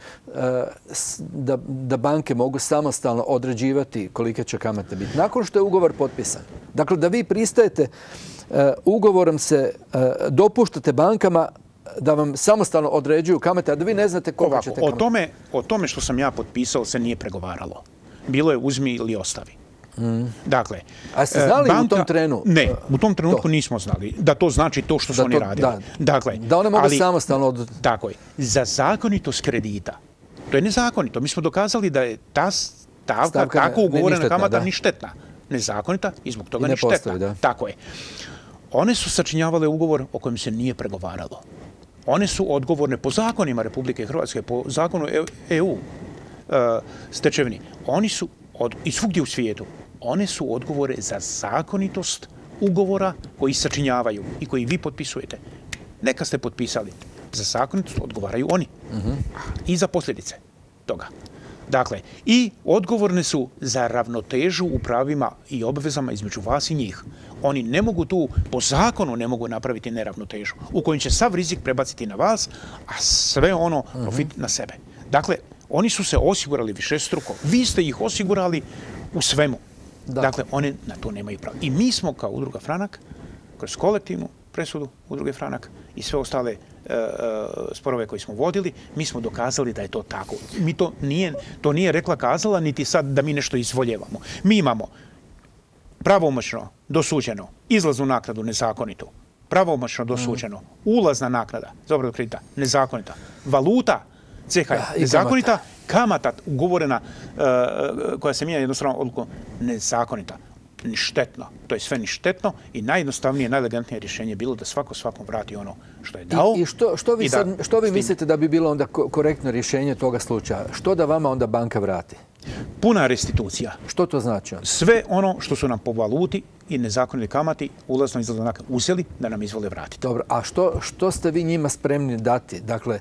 da banke mogu samostalno određivati kolike će kamate biti nakon što je ugovor potpisan? Dakle, da vi pristajete, ugovorom se dopuštate bankama da vam samostalno određuju kamate, a da vi ne znate koliko ćete kamate. O tome što sam ja potpisao se nije pregovaralo. Bilo je uzmi ili ostavi. Dakle, a ste znali u tom trenu? Ne, u tom trenutku nismo znali da to znači to što su oni radili. Dakle, da one mogu samostalno... Tako je. Za zakonitost kredita, to je nezakonito. Mi smo dokazali da je ta stavka tako ugovorena kamata ni štetna. Nezakonita i zbog toga ni štetna. Tako je. One su sačinjavale ugovor o kojem se nije pregovaralo. One su odgovorne po zakonima Republike Hrvatske, po zakonu EU stečevini. Oni su i svugdje u svijetu. One su odgovore za zakonitost ugovora koji sačinjavaju i koji vi potpisujete. Neka ste potpisali. Za zakonitost odgovaraju oni. I za posljedice toga. Dakle, i odgovorne su za ravnotežu u pravima i obvezama između vas i njih. Oni ne mogu tu, po zakonu ne mogu napraviti neravnotežu, u kojoj će sav rizik prebaciti na vas, a sve ono profit na sebe. Dakle, oni su se osigurali višestruko. Vi ste ih osigurali u svemu. Dakle, one na to nemaju pravo. I mi smo kao Udruga Franak, kroz kolektivnu presudu Udruge Franak i sve ostale sporove koje smo vodili, mi smo dokazali da je to tako. To nije rekla kazala, niti sad da mi nešto izvoljevamo. Mi imamo pravomoćno dosuđeno izlaznu naknadu nezakonitu, pravomoćno dosuđeno ulazna naknada za obradu kredita nezakonita, valuta CHF nezakonita, kamata ugovorena koja se mijenja jednostavno odlukom nezakonita. Ništetno. To je sve ništetno i najjednostavnije, najelegantnije rješenje je bilo da svako svakom vrati ono što je dao. I što vi mislite da bi bilo onda korektno rješenje toga slučaja? Što da vama onda banka vrati? Puna restitucija. Što to znači? Sve ono što su nam po valuti i nezakoniti kamati ulazno izlazno naknadu uzeli da nam izvole vratiti. Dobro, a što ste vi njima spremni dati? Dakle,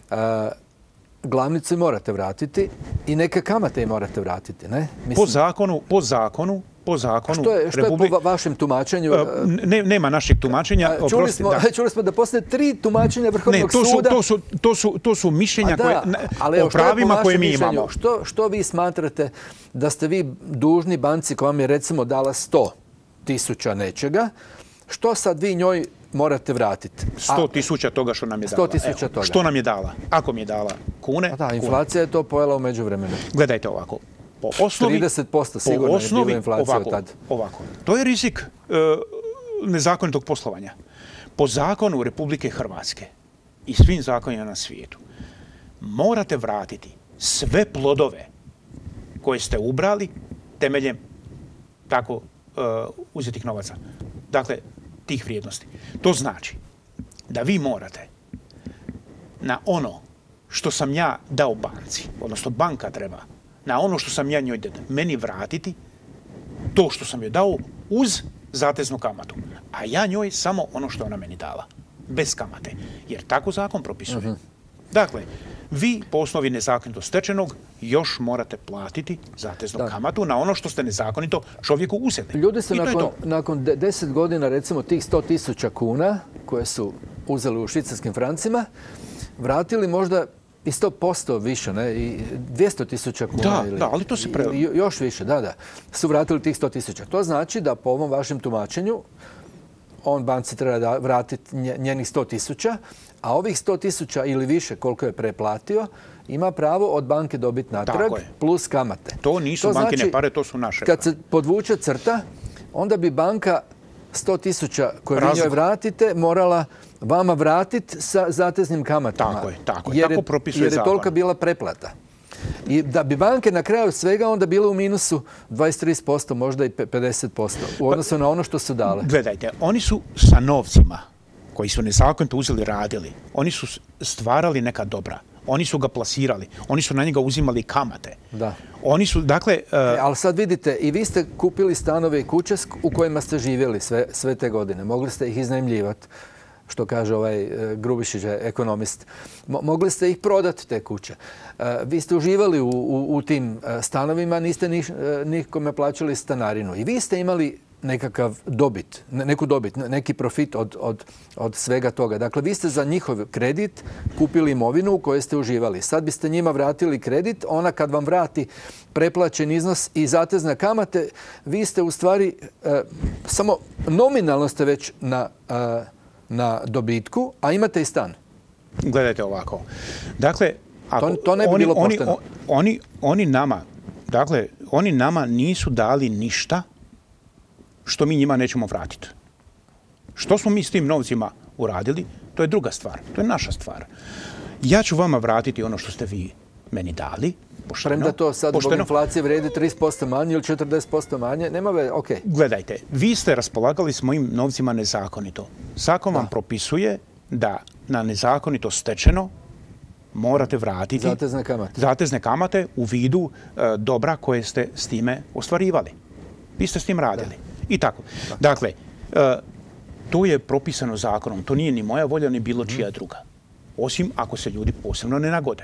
glavnicu morate vratiti i neke kamate morate vratiti, ne? Po zakonu. Što je po vašem tumačenju? Nema našeg tumačenja. Čuli smo da postoje 3 tumačenja Vrhovnog suda. To su mišljenja o pravima koje mi imamo. Što vi smatrate da ste vi dužni banci koja vam je recimo dala 100.000 nečega? Što sad vi njoj morate vratiti? 100.000 toga što nam je dala. 100.000 toga. Što nam je dala? Ako mi je dala kune. Da, inflacija je to pojela u međuvremenu. Gledajte ovako. Po osnovi, 30% sigurno je bila inflacija od tad. Ovako. To je rizik nezakonitog poslovanja. Po zakonu Republike Hrvatske i svim zakonima na svijetu morate vratiti sve plodove koje ste ubrali temeljem tako uzetih novaca. Dakle, tih vrijednosti. To znači da vi morate na ono što sam ja dao banci, odnosno banka treba na ono što sam ja njoj dao, meni vratiti to što sam joj dao uz zateznu kamatu. A ja njoj samo ono što ona meni dala. Bez kamate. Jer tako zakon propisuje. Dakle, vi po osnovi nezakonito stečenog još morate platiti zateznu kamatu na ono što ste nezakonito čovjeku uzeli. Ljudi su nakon 10 godina, recimo tih 100.000 kuna koje su uzeli u švicarskim francima, vratili možda i 100% više, ne? I 200.000 kuna. Da, ali to se još više, da. Su vratili tih 100.000. To znači da po ovom vašem tumačenju on banci treba vratiti njenih 100.000, a ovih 100.000 ili više koliko je preplatio ima pravo od banke dobiti natrag plus kamate. To nisu bankine pare, to su naše. Kad se podvuče crta, onda bi banka 100.000 koje vi njoj vratite morala vama vratiti sa zateznim kamatama. Tako je. Tako propisuje zakon. Jer je tolika bila preplata. I da bi banke na kraju svega onda bile u minusu 23%, možda i 50% u odnosu na ono što su dale. Gledajte, oni su sa novcima koji su nezakonito uzeli radili, oni su stvarali neka dobra. Oni su ga plasirali. Oni su na njega uzimali kamate. Da. Oni su, dakle... Ali sad vidite, i vi ste kupili stanove i kuće u kojima ste živjeli sve te godine. Mogli ste ih iznajmljivati, što kaže ovaj Grubišić, ekonomist. Mogli ste ih prodati, te kuće. Vi ste uživali u tim stanovima, niste nikome plaćali stanarinu. I vi ste imali neku dobit, neki profit od svega toga. Dakle, vi ste za njihov kredit kupili imovinu u kojoj ste uživali. Sad biste njima vratili kredit, ona kad vam vrati preplaćen iznos i zatezne kamate, vi ste u stvari samo nominalno ste već na dobitku, a imate i stan. Gledajte ovako. Dakle, to ne bi bilo pošteno. Oni nama nisu dali ništa što mi njima nećemo vratiti. Što smo mi s tim novcima uradili, to je druga stvar. To je naša stvar. Ja ću vama vratiti ono što ste vi meni dali. Premda to sad zbog inflacije vredi 30% manje ili 40% manje, nema veze, ok. Gledajte, vi ste raspolagali s mojim novcima nezakonito. Zakon vam propisuje da na nezakonito stečeno morate vratiti zatezne kamate u vidu dobra koje ste s time ostvarivali. Vi ste s tim radili. I tako. Dakle, to je propisano zakonom. To nije ni moja volja, ni bilo čija druga. Osim ako se ljudi posebno ne nagode.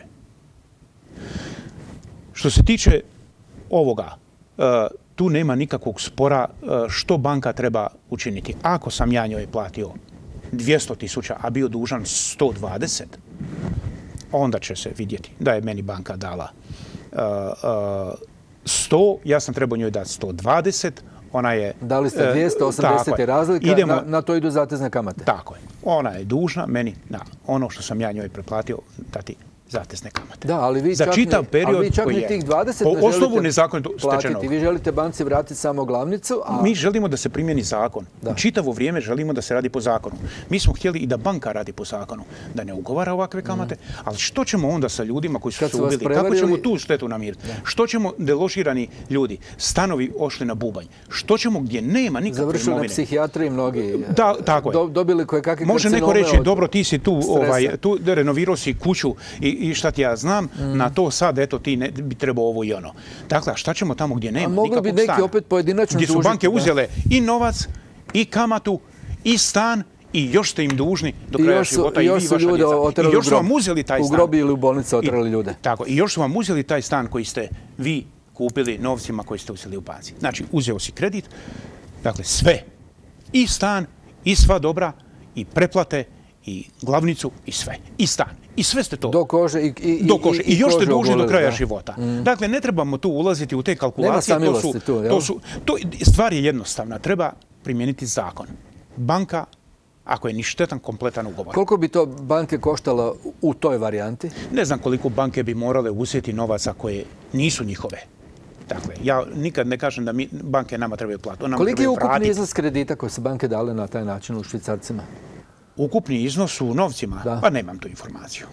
Što se tiče ovoga, tu nema nikakvog spora što banka treba učiniti. Ako sam ja njoj platio 200.000, a bio dužan 120, onda će se vidjeti da je meni banka dala 100, ja sam trebao njoj dati 120, ona je... Dali ste 280 razlika, na to idu zatezne kamate. Tako je. Ona je dužna meni na ono što sam ja njoj preplatio dati zatezne kamate. Da, ali vi za čitav period koji je tih 20 po osnovu nezakonito stečenog. Vi želite banci vratiti samo glavnicu, a... Mi želimo da se primjeni zakon. U čitavo vrijeme želimo da se radi po zakonu. Mi smo htjeli i da banka radi po zakonu, da ne ugovara ovakve kamate, ali što ćemo onda sa ljudima koji su se ubili? Kako ćemo tu štetu namiriti? Što ćemo deložirani ljudi, stanovi ošli na bubanj? Što ćemo gdje nema nikakve imovine? Završili na psihijatriji mnogi. Tako je. Dobili koje kakve može neko reći, dobro, ti si tu renovirao si kuću i šta ti ja znam, na to sad, eto, ti ne bi trebao ovo i ono. Dakle, a šta ćemo tamo gdje nema nikakvog stana? Mogli bi neki opet pojedinačno gdje su banke uzele i novac, i kamatu, i stan, i još ste im dužni do kraja života i vi i vaša djeca. I još su vam uzeli taj stan. U grobi ili u bolnici oterali ljude. Tako, i još su vam uzeli taj stan koji ste vi kupili novcima koji ste uzeli u banci. Znači, uzeo si kredit, dakle, sve. I stan, i sva dobra, i preplate, i glavnicu, i sve. I stan. I sve ste to. Do kože. I još ste dužni do kraja života. Dakle, ne trebamo tu ulaziti u te kalkulacije. Nema samilosti tu. Stvar je jednostavna. Treba primijeniti zakon. Banka, ako je ništetan, kompletan ugovor. Koliko bi to banke koštalo u toj varijanti? Ne znam koliko banke bi morale uzeti novaca koje nisu njihove. Dakle, ja nikad ne kažem da banke nama trebaju platiti. Koliki je ukupni iznos kredita koje su banke dale na taj način u švicarcima? Ukupni iznos u novcima? Pa nemam tu informaciju.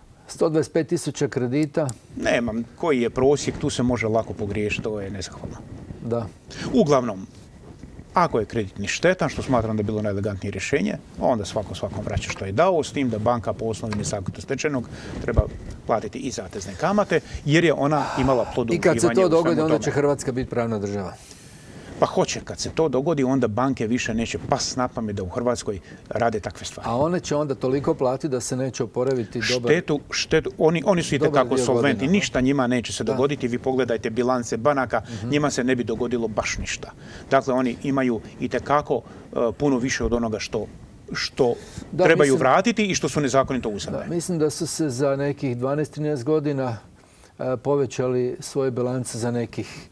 125.000 kredita? Nemam. Koji je prosjek? Tu se može lako pogriješiti. To je nezahvalno. Da. Uglavnom, ako je kredit ništetan, što smatram da je bilo najelegantnije rješenje, onda svakom vraća što je dao, s tim da banka po osnovi nezakonito stečenog treba platiti i zatezne kamate, jer je ona imala plod uživanja. I kad se to dogodi, onda će Hrvatska biti pravna država? Pa hoće. Kad se to dogodi, onda banke više neće pas na pamet da u Hrvatskoj rade takve stvari. A one će onda toliko platiti da se neće oporaviti dobar... Štetu. Oni su i tekako solventni. Ništa njima neće se dogoditi. Vi pogledajte bilance banaka, njima se ne bi dogodilo baš ništa. Dakle, oni imaju i tekako puno više od onoga što trebaju vratiti i što su nezakonito uzeli. Mislim da su se za nekih 12-13 godina povećali svoje bilance za nekih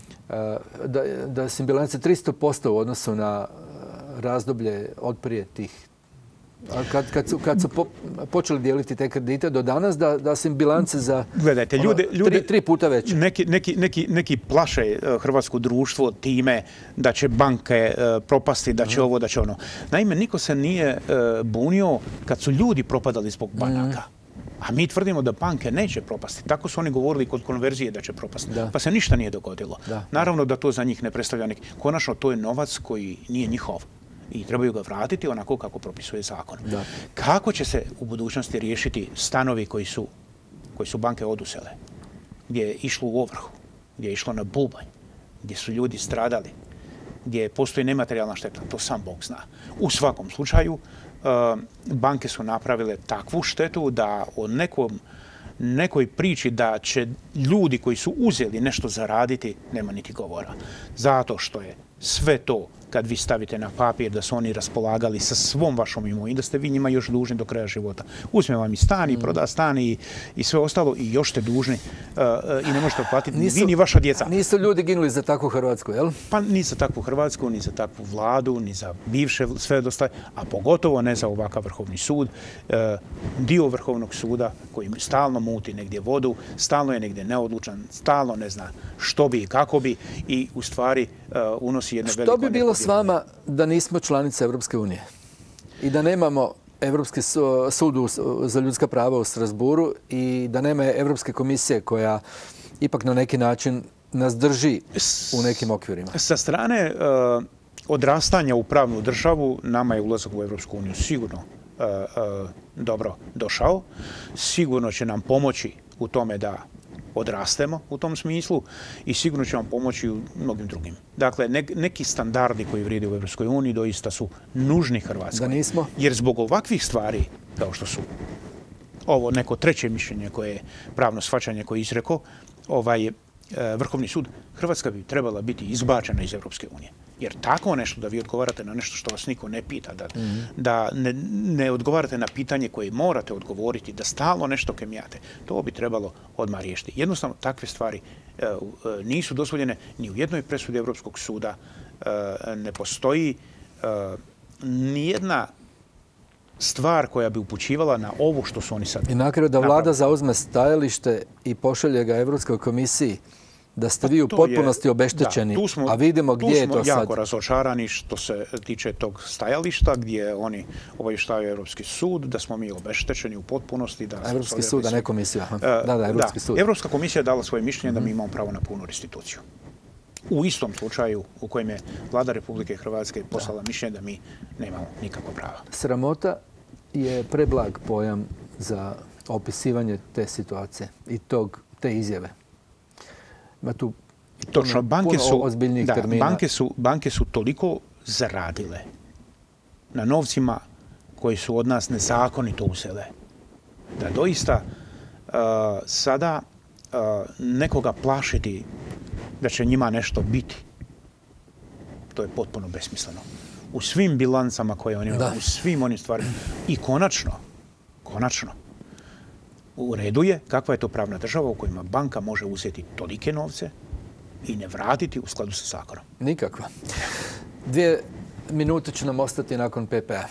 da su bilance 300% u odnosu na razdoblje od prije tih. Kad su počeli dijeliti te kredite do danas, da su im bilance za 3 puta veće. Neki plaše hrvatsko društvo time da će banke propasti, da će ovo, da će ono. Naime, niko se nije bunio kad su ljudi propadali zbog banaka. A mi tvrdimo da banke neće propasti. Tako su oni govorili kod konverzije da će propasti. Pa se ništa nije dogodilo. Naravno da to za njih ne predstavlja neki. Konačno, to je novac koji nije njihov. I trebaju ga vratiti onako kako propisuje zakon. Kako će se u budućnosti riješiti stanovi koji su banke oduzele? Gdje je išlo u ovrhu, gdje je išlo na bubanj, gdje su ljudi stradali, gdje postoji nematerijalna šteta. To sam Bog zna. U svakom slučaju, banke su napravile takvu štetu da o nekoj priči da će ljudi koji su uzeli nešto zaraditi, nema niti govora. Zato što je sve to, kad vi stavite na papir da su oni raspolagali sa svom vašom imovinom, da ste vi njima još dužni do kraja života. Uzme vam i stan i proda stan i sve ostalo i još ste dužni i ne možete platiti ni vi ni vaša djeca. Nisu ljudi ginuli za takvu Hrvatsku, jel? Pa ni za takvu Hrvatsku, ni za takvu vladu, ni za bivše sve dostaje, a pogotovo ne za ovakav Vrhovni sud. Dio Vrhovnog suda koji stalno muti negdje vodu, stalno je negdje neodlučan, stalno ne zna što bi i kako bi i u stvari unosi jedno veliko... Što bi bilo s vama da nismo članice Evropske unije i da nemamo Evropski sud za ljudska prava u Strasburu i da nema Evropske komisije koja ipak na neki način nas drži u nekim okvirima? Sa strane odrastanja u pravnu državu nama je ulazak u Evropsku uniju sigurno dobro došao. Sigurno će nam pomoći u tome da odrastemo u tom smislu i sigurno će vam pomoći u mnogim drugim. Dakle, neki standardi koji vrijede u Evropskoj uniji doista su nužni Hrvatskoj. Da nismo? Jer zbog ovakvih stvari, kao što su ovo neko treće mišljenje koje je pravno shvaćanje koje je izrekao, Vrhovni sud, Hrvatska bi trebala biti izbačena iz Europske unije. Jer tako nešto da vi odgovarate na nešto što vas niko ne pita, da ne odgovarate na pitanje koje morate odgovoriti, da stalno nešto kemijate, to bi trebalo odmah riješiti. Jednostavno, takve stvari nisu dozvoljene ni u jednoj presudi Europskog suda. Ne postoji nijedna stvar koja bi upućivala na ovo što su oni sad I na kraju da vlada zauzme stajalište i pošalje ga Europskoj komisiji, da ste vi u potpunosti obeštećeni, a vidimo gdje je to sad. Tu smo jako razočarani što se tiče tog stajališta, gdje oni obavještavaju Europski sud, da smo mi obeštećeni u potpunosti. Europski sud, a ne komisija. Da, Europski sud. Europska komisija je dala svoje mišljenje da mi imamo pravo na punu restituciju. U istom slučaju u kojem je vlada Republike Hrvatske poslala mišljenje da mi nemamo nikakva prava. Sramota je preblag pojam za opisivanje te situacije i te izjave. Ima tu točno, puno ozbiljnijih termina. Banke su toliko zaradile na novcima koji su od nas nezakonito uzele, da doista sada nekoga plašiti da će njima nešto biti, to je potpuno besmisleno. U svim bilancama koje oni imaju, u svim onim stvarima. I konačno, u redu je kakva je to pravna država u kojima banka može uzeti tolike novce i ne vratiti u skladu sa zakonom. Nikakva. 2 minute će nam ostati nakon PPA.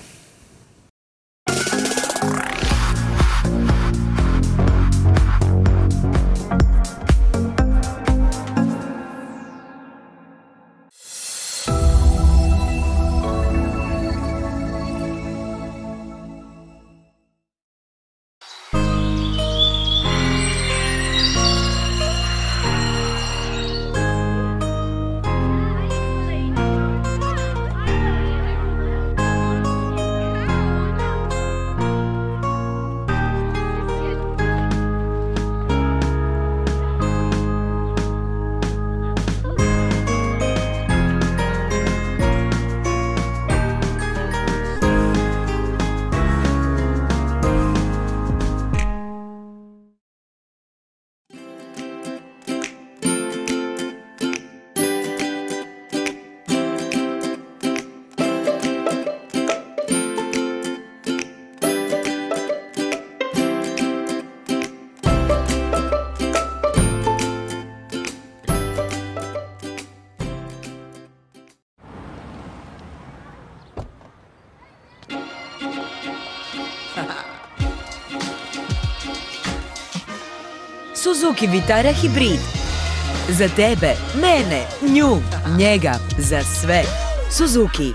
Suzuki Vitara hibrid. Za tebe, mene, nju, njega, za sve. Suzuki.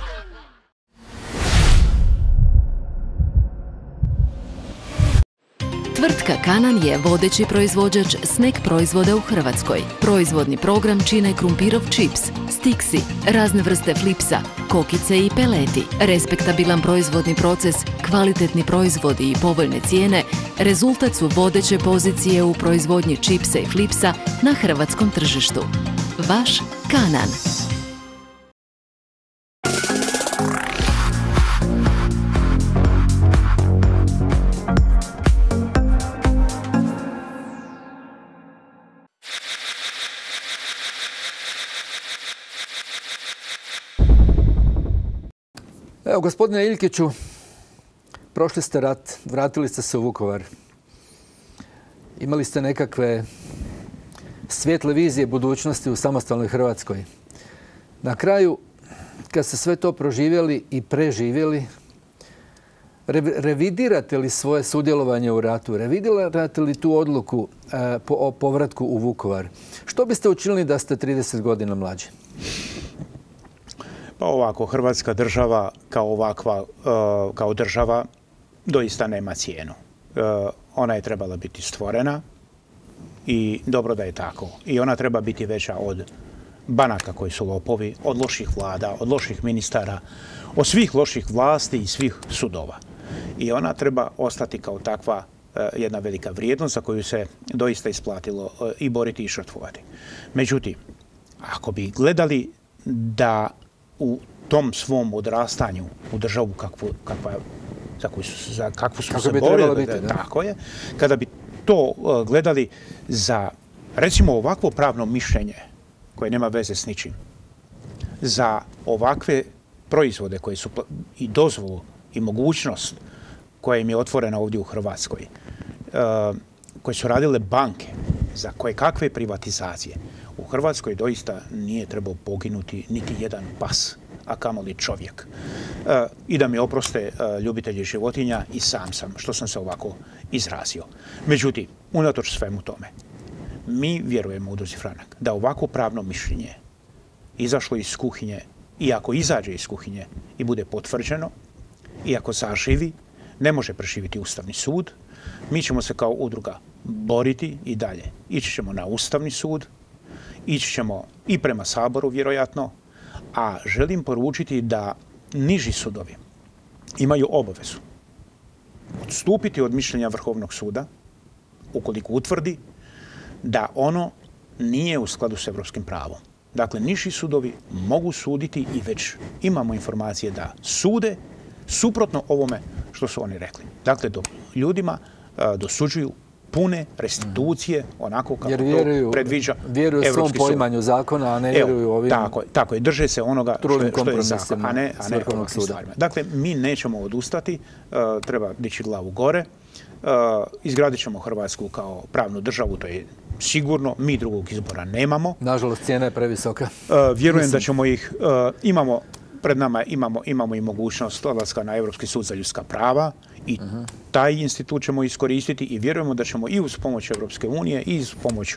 Tvrtka Kanan je vodeći proizvođač snack proizvoda u Hrvatskoj. Proizvodni program čine krumpirov čips, stiksi, razne vrste flipsa, kokice i peleti. Respektabilan proizvodni proces, kvalitetni proizvodi i povoljne cijene rezultat su vodeće pozicije u proizvodnji čipsa i flipsa na hrvatskom tržištu. Vaš Kanan. Evo, gospodine Iljkiću, prošli ste rat, vratili ste se u Vukovar. Imali ste nekakve svijetle vizije budućnosti u samostalnoj Hrvatskoj. Na kraju, kad ste sve to proživjeli i preživjeli, revidirate li svoje sudjelovanje u ratu? Revidirate li tu odluku o povratku u Vukovar? Što biste učinili da ste 30 godina mlađi? Pa ovako, Hrvatska država kao država doista nema cijenu. Ona je trebala biti stvorena i dobro da je tako. I ona treba biti veća od banaka koji su lopovi, od loših vlada, od loših ministara, od svih loših vlasti i svih sudova. I ona treba ostati kao takva jedna velika vrijednost za koju se doista isplatilo i boriti i žrtvovati. Međutim, ako bi gledali da u tom svom odrastanju u državu za kakvu su se borili, tako je, kada bi to gledali za Recimo ovakvo pravno mišljenje koje nema veze s ničim za ovakve proizvode koje su i dozvolu i mogućnost koja im je otvorena ovdje u Hrvatskoj, koje su radile banke za koje kakve privatizacije, u Hrvatskoj doista nije trebao poginuti niti jedan pas, a kamoli čovjek. I da mi oproste ljubitelji životinja, i sam sam, što sam se ovako izrazio. Međutim, unatoč svemu tome, mi vjerujemo u Udruzi Franak da ovako pravno mišljenje izašlo iz kuhinje, i ako izađe iz kuhinje i bude potvrđeno, i ako zaživi, ne može preživjeti Ustavni sud, mi ćemo se kao udruga boriti i dalje. Ići ćemo na Ustavni sud, ići ćemo i prema Saboru vjerojatno, a želim poručiti da niži sudovi imaju obavezu odstupiti od mišljenja Vrhovnog suda ukoliko utvrdi da ono nije u skladu s evropskim pravom. Dakle, niži sudovi mogu suditi i već imamo informacije da sude suprotno ovome što su oni rekli. Dakle, ljudima dosuđuju pune restitucije onako kako to predviđa vjeruju svom poimanju zakona, a ne vjeruju ovim... Tako je, drže se onoga što je zakon, a ne ovakvim stvarima. Dakle, mi nećemo odustati, treba dići glavu gore, izgradit ćemo Hrvatsku kao pravnu državu, to je sigurno, mi drugog izbora nemamo. Nažalost, cijena je previsoka. Vjerujem da ćemo ih, pred nama imamo i mogućnost odlaska na Europski sud za ljudska prava i taj institut ćemo iskoristiti i vjerujemo da ćemo i uz pomoć Europske unije i uz pomoć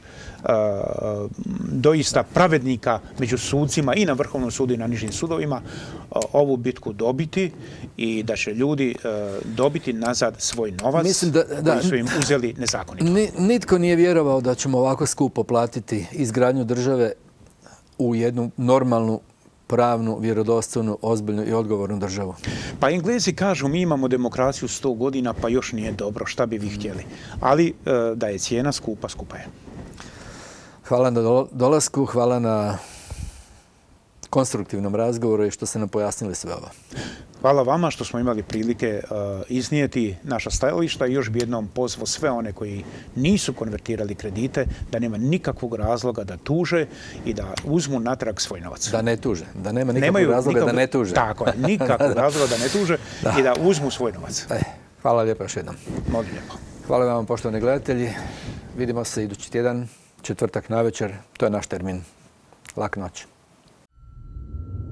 doista pravednika među sucima i na Vrhovnom sudu i na nižim sudovima ovu bitku dobiti i da će ljudi dobiti nazad svoj novac koji su im uzeli nezakonito. Nitko nije vjerovao da ćemo ovako skupo platiti izgradnju države u jednu normalnu, pravnu, vjerodostojnu, ozbiljnu i odgovornu državu. Pa Englezi kažu mi imamo demokraciju 100 godina pa još nije dobro, šta bi vi htjeli. Ali da je cijena skupa, skupa je. Hvala na dolasku, hvala na konstruktivnom razgovoru i što ste nam pojasnili sve ovo. Hvala vama što smo imali prilike iznijeti naša stajališta i još bi jednom pozvao sve one koji nisu konvertirali kredite da nema nikakvog razloga da tuže i da uzmu natrag svoj novac. Da ne tuže, da nema nikakvog razloga da ne tuže. Tako je, nikakvog razloga da ne tuže i da uzmu svoj novac. Hvala lijepo još jednom. Molim lijepo. Hvala vam, poštovani gledatelji. Vidimo se idući tjedan, četvrtak navečer. To je naš termin. Lak noć.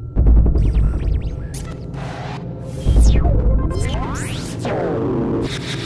You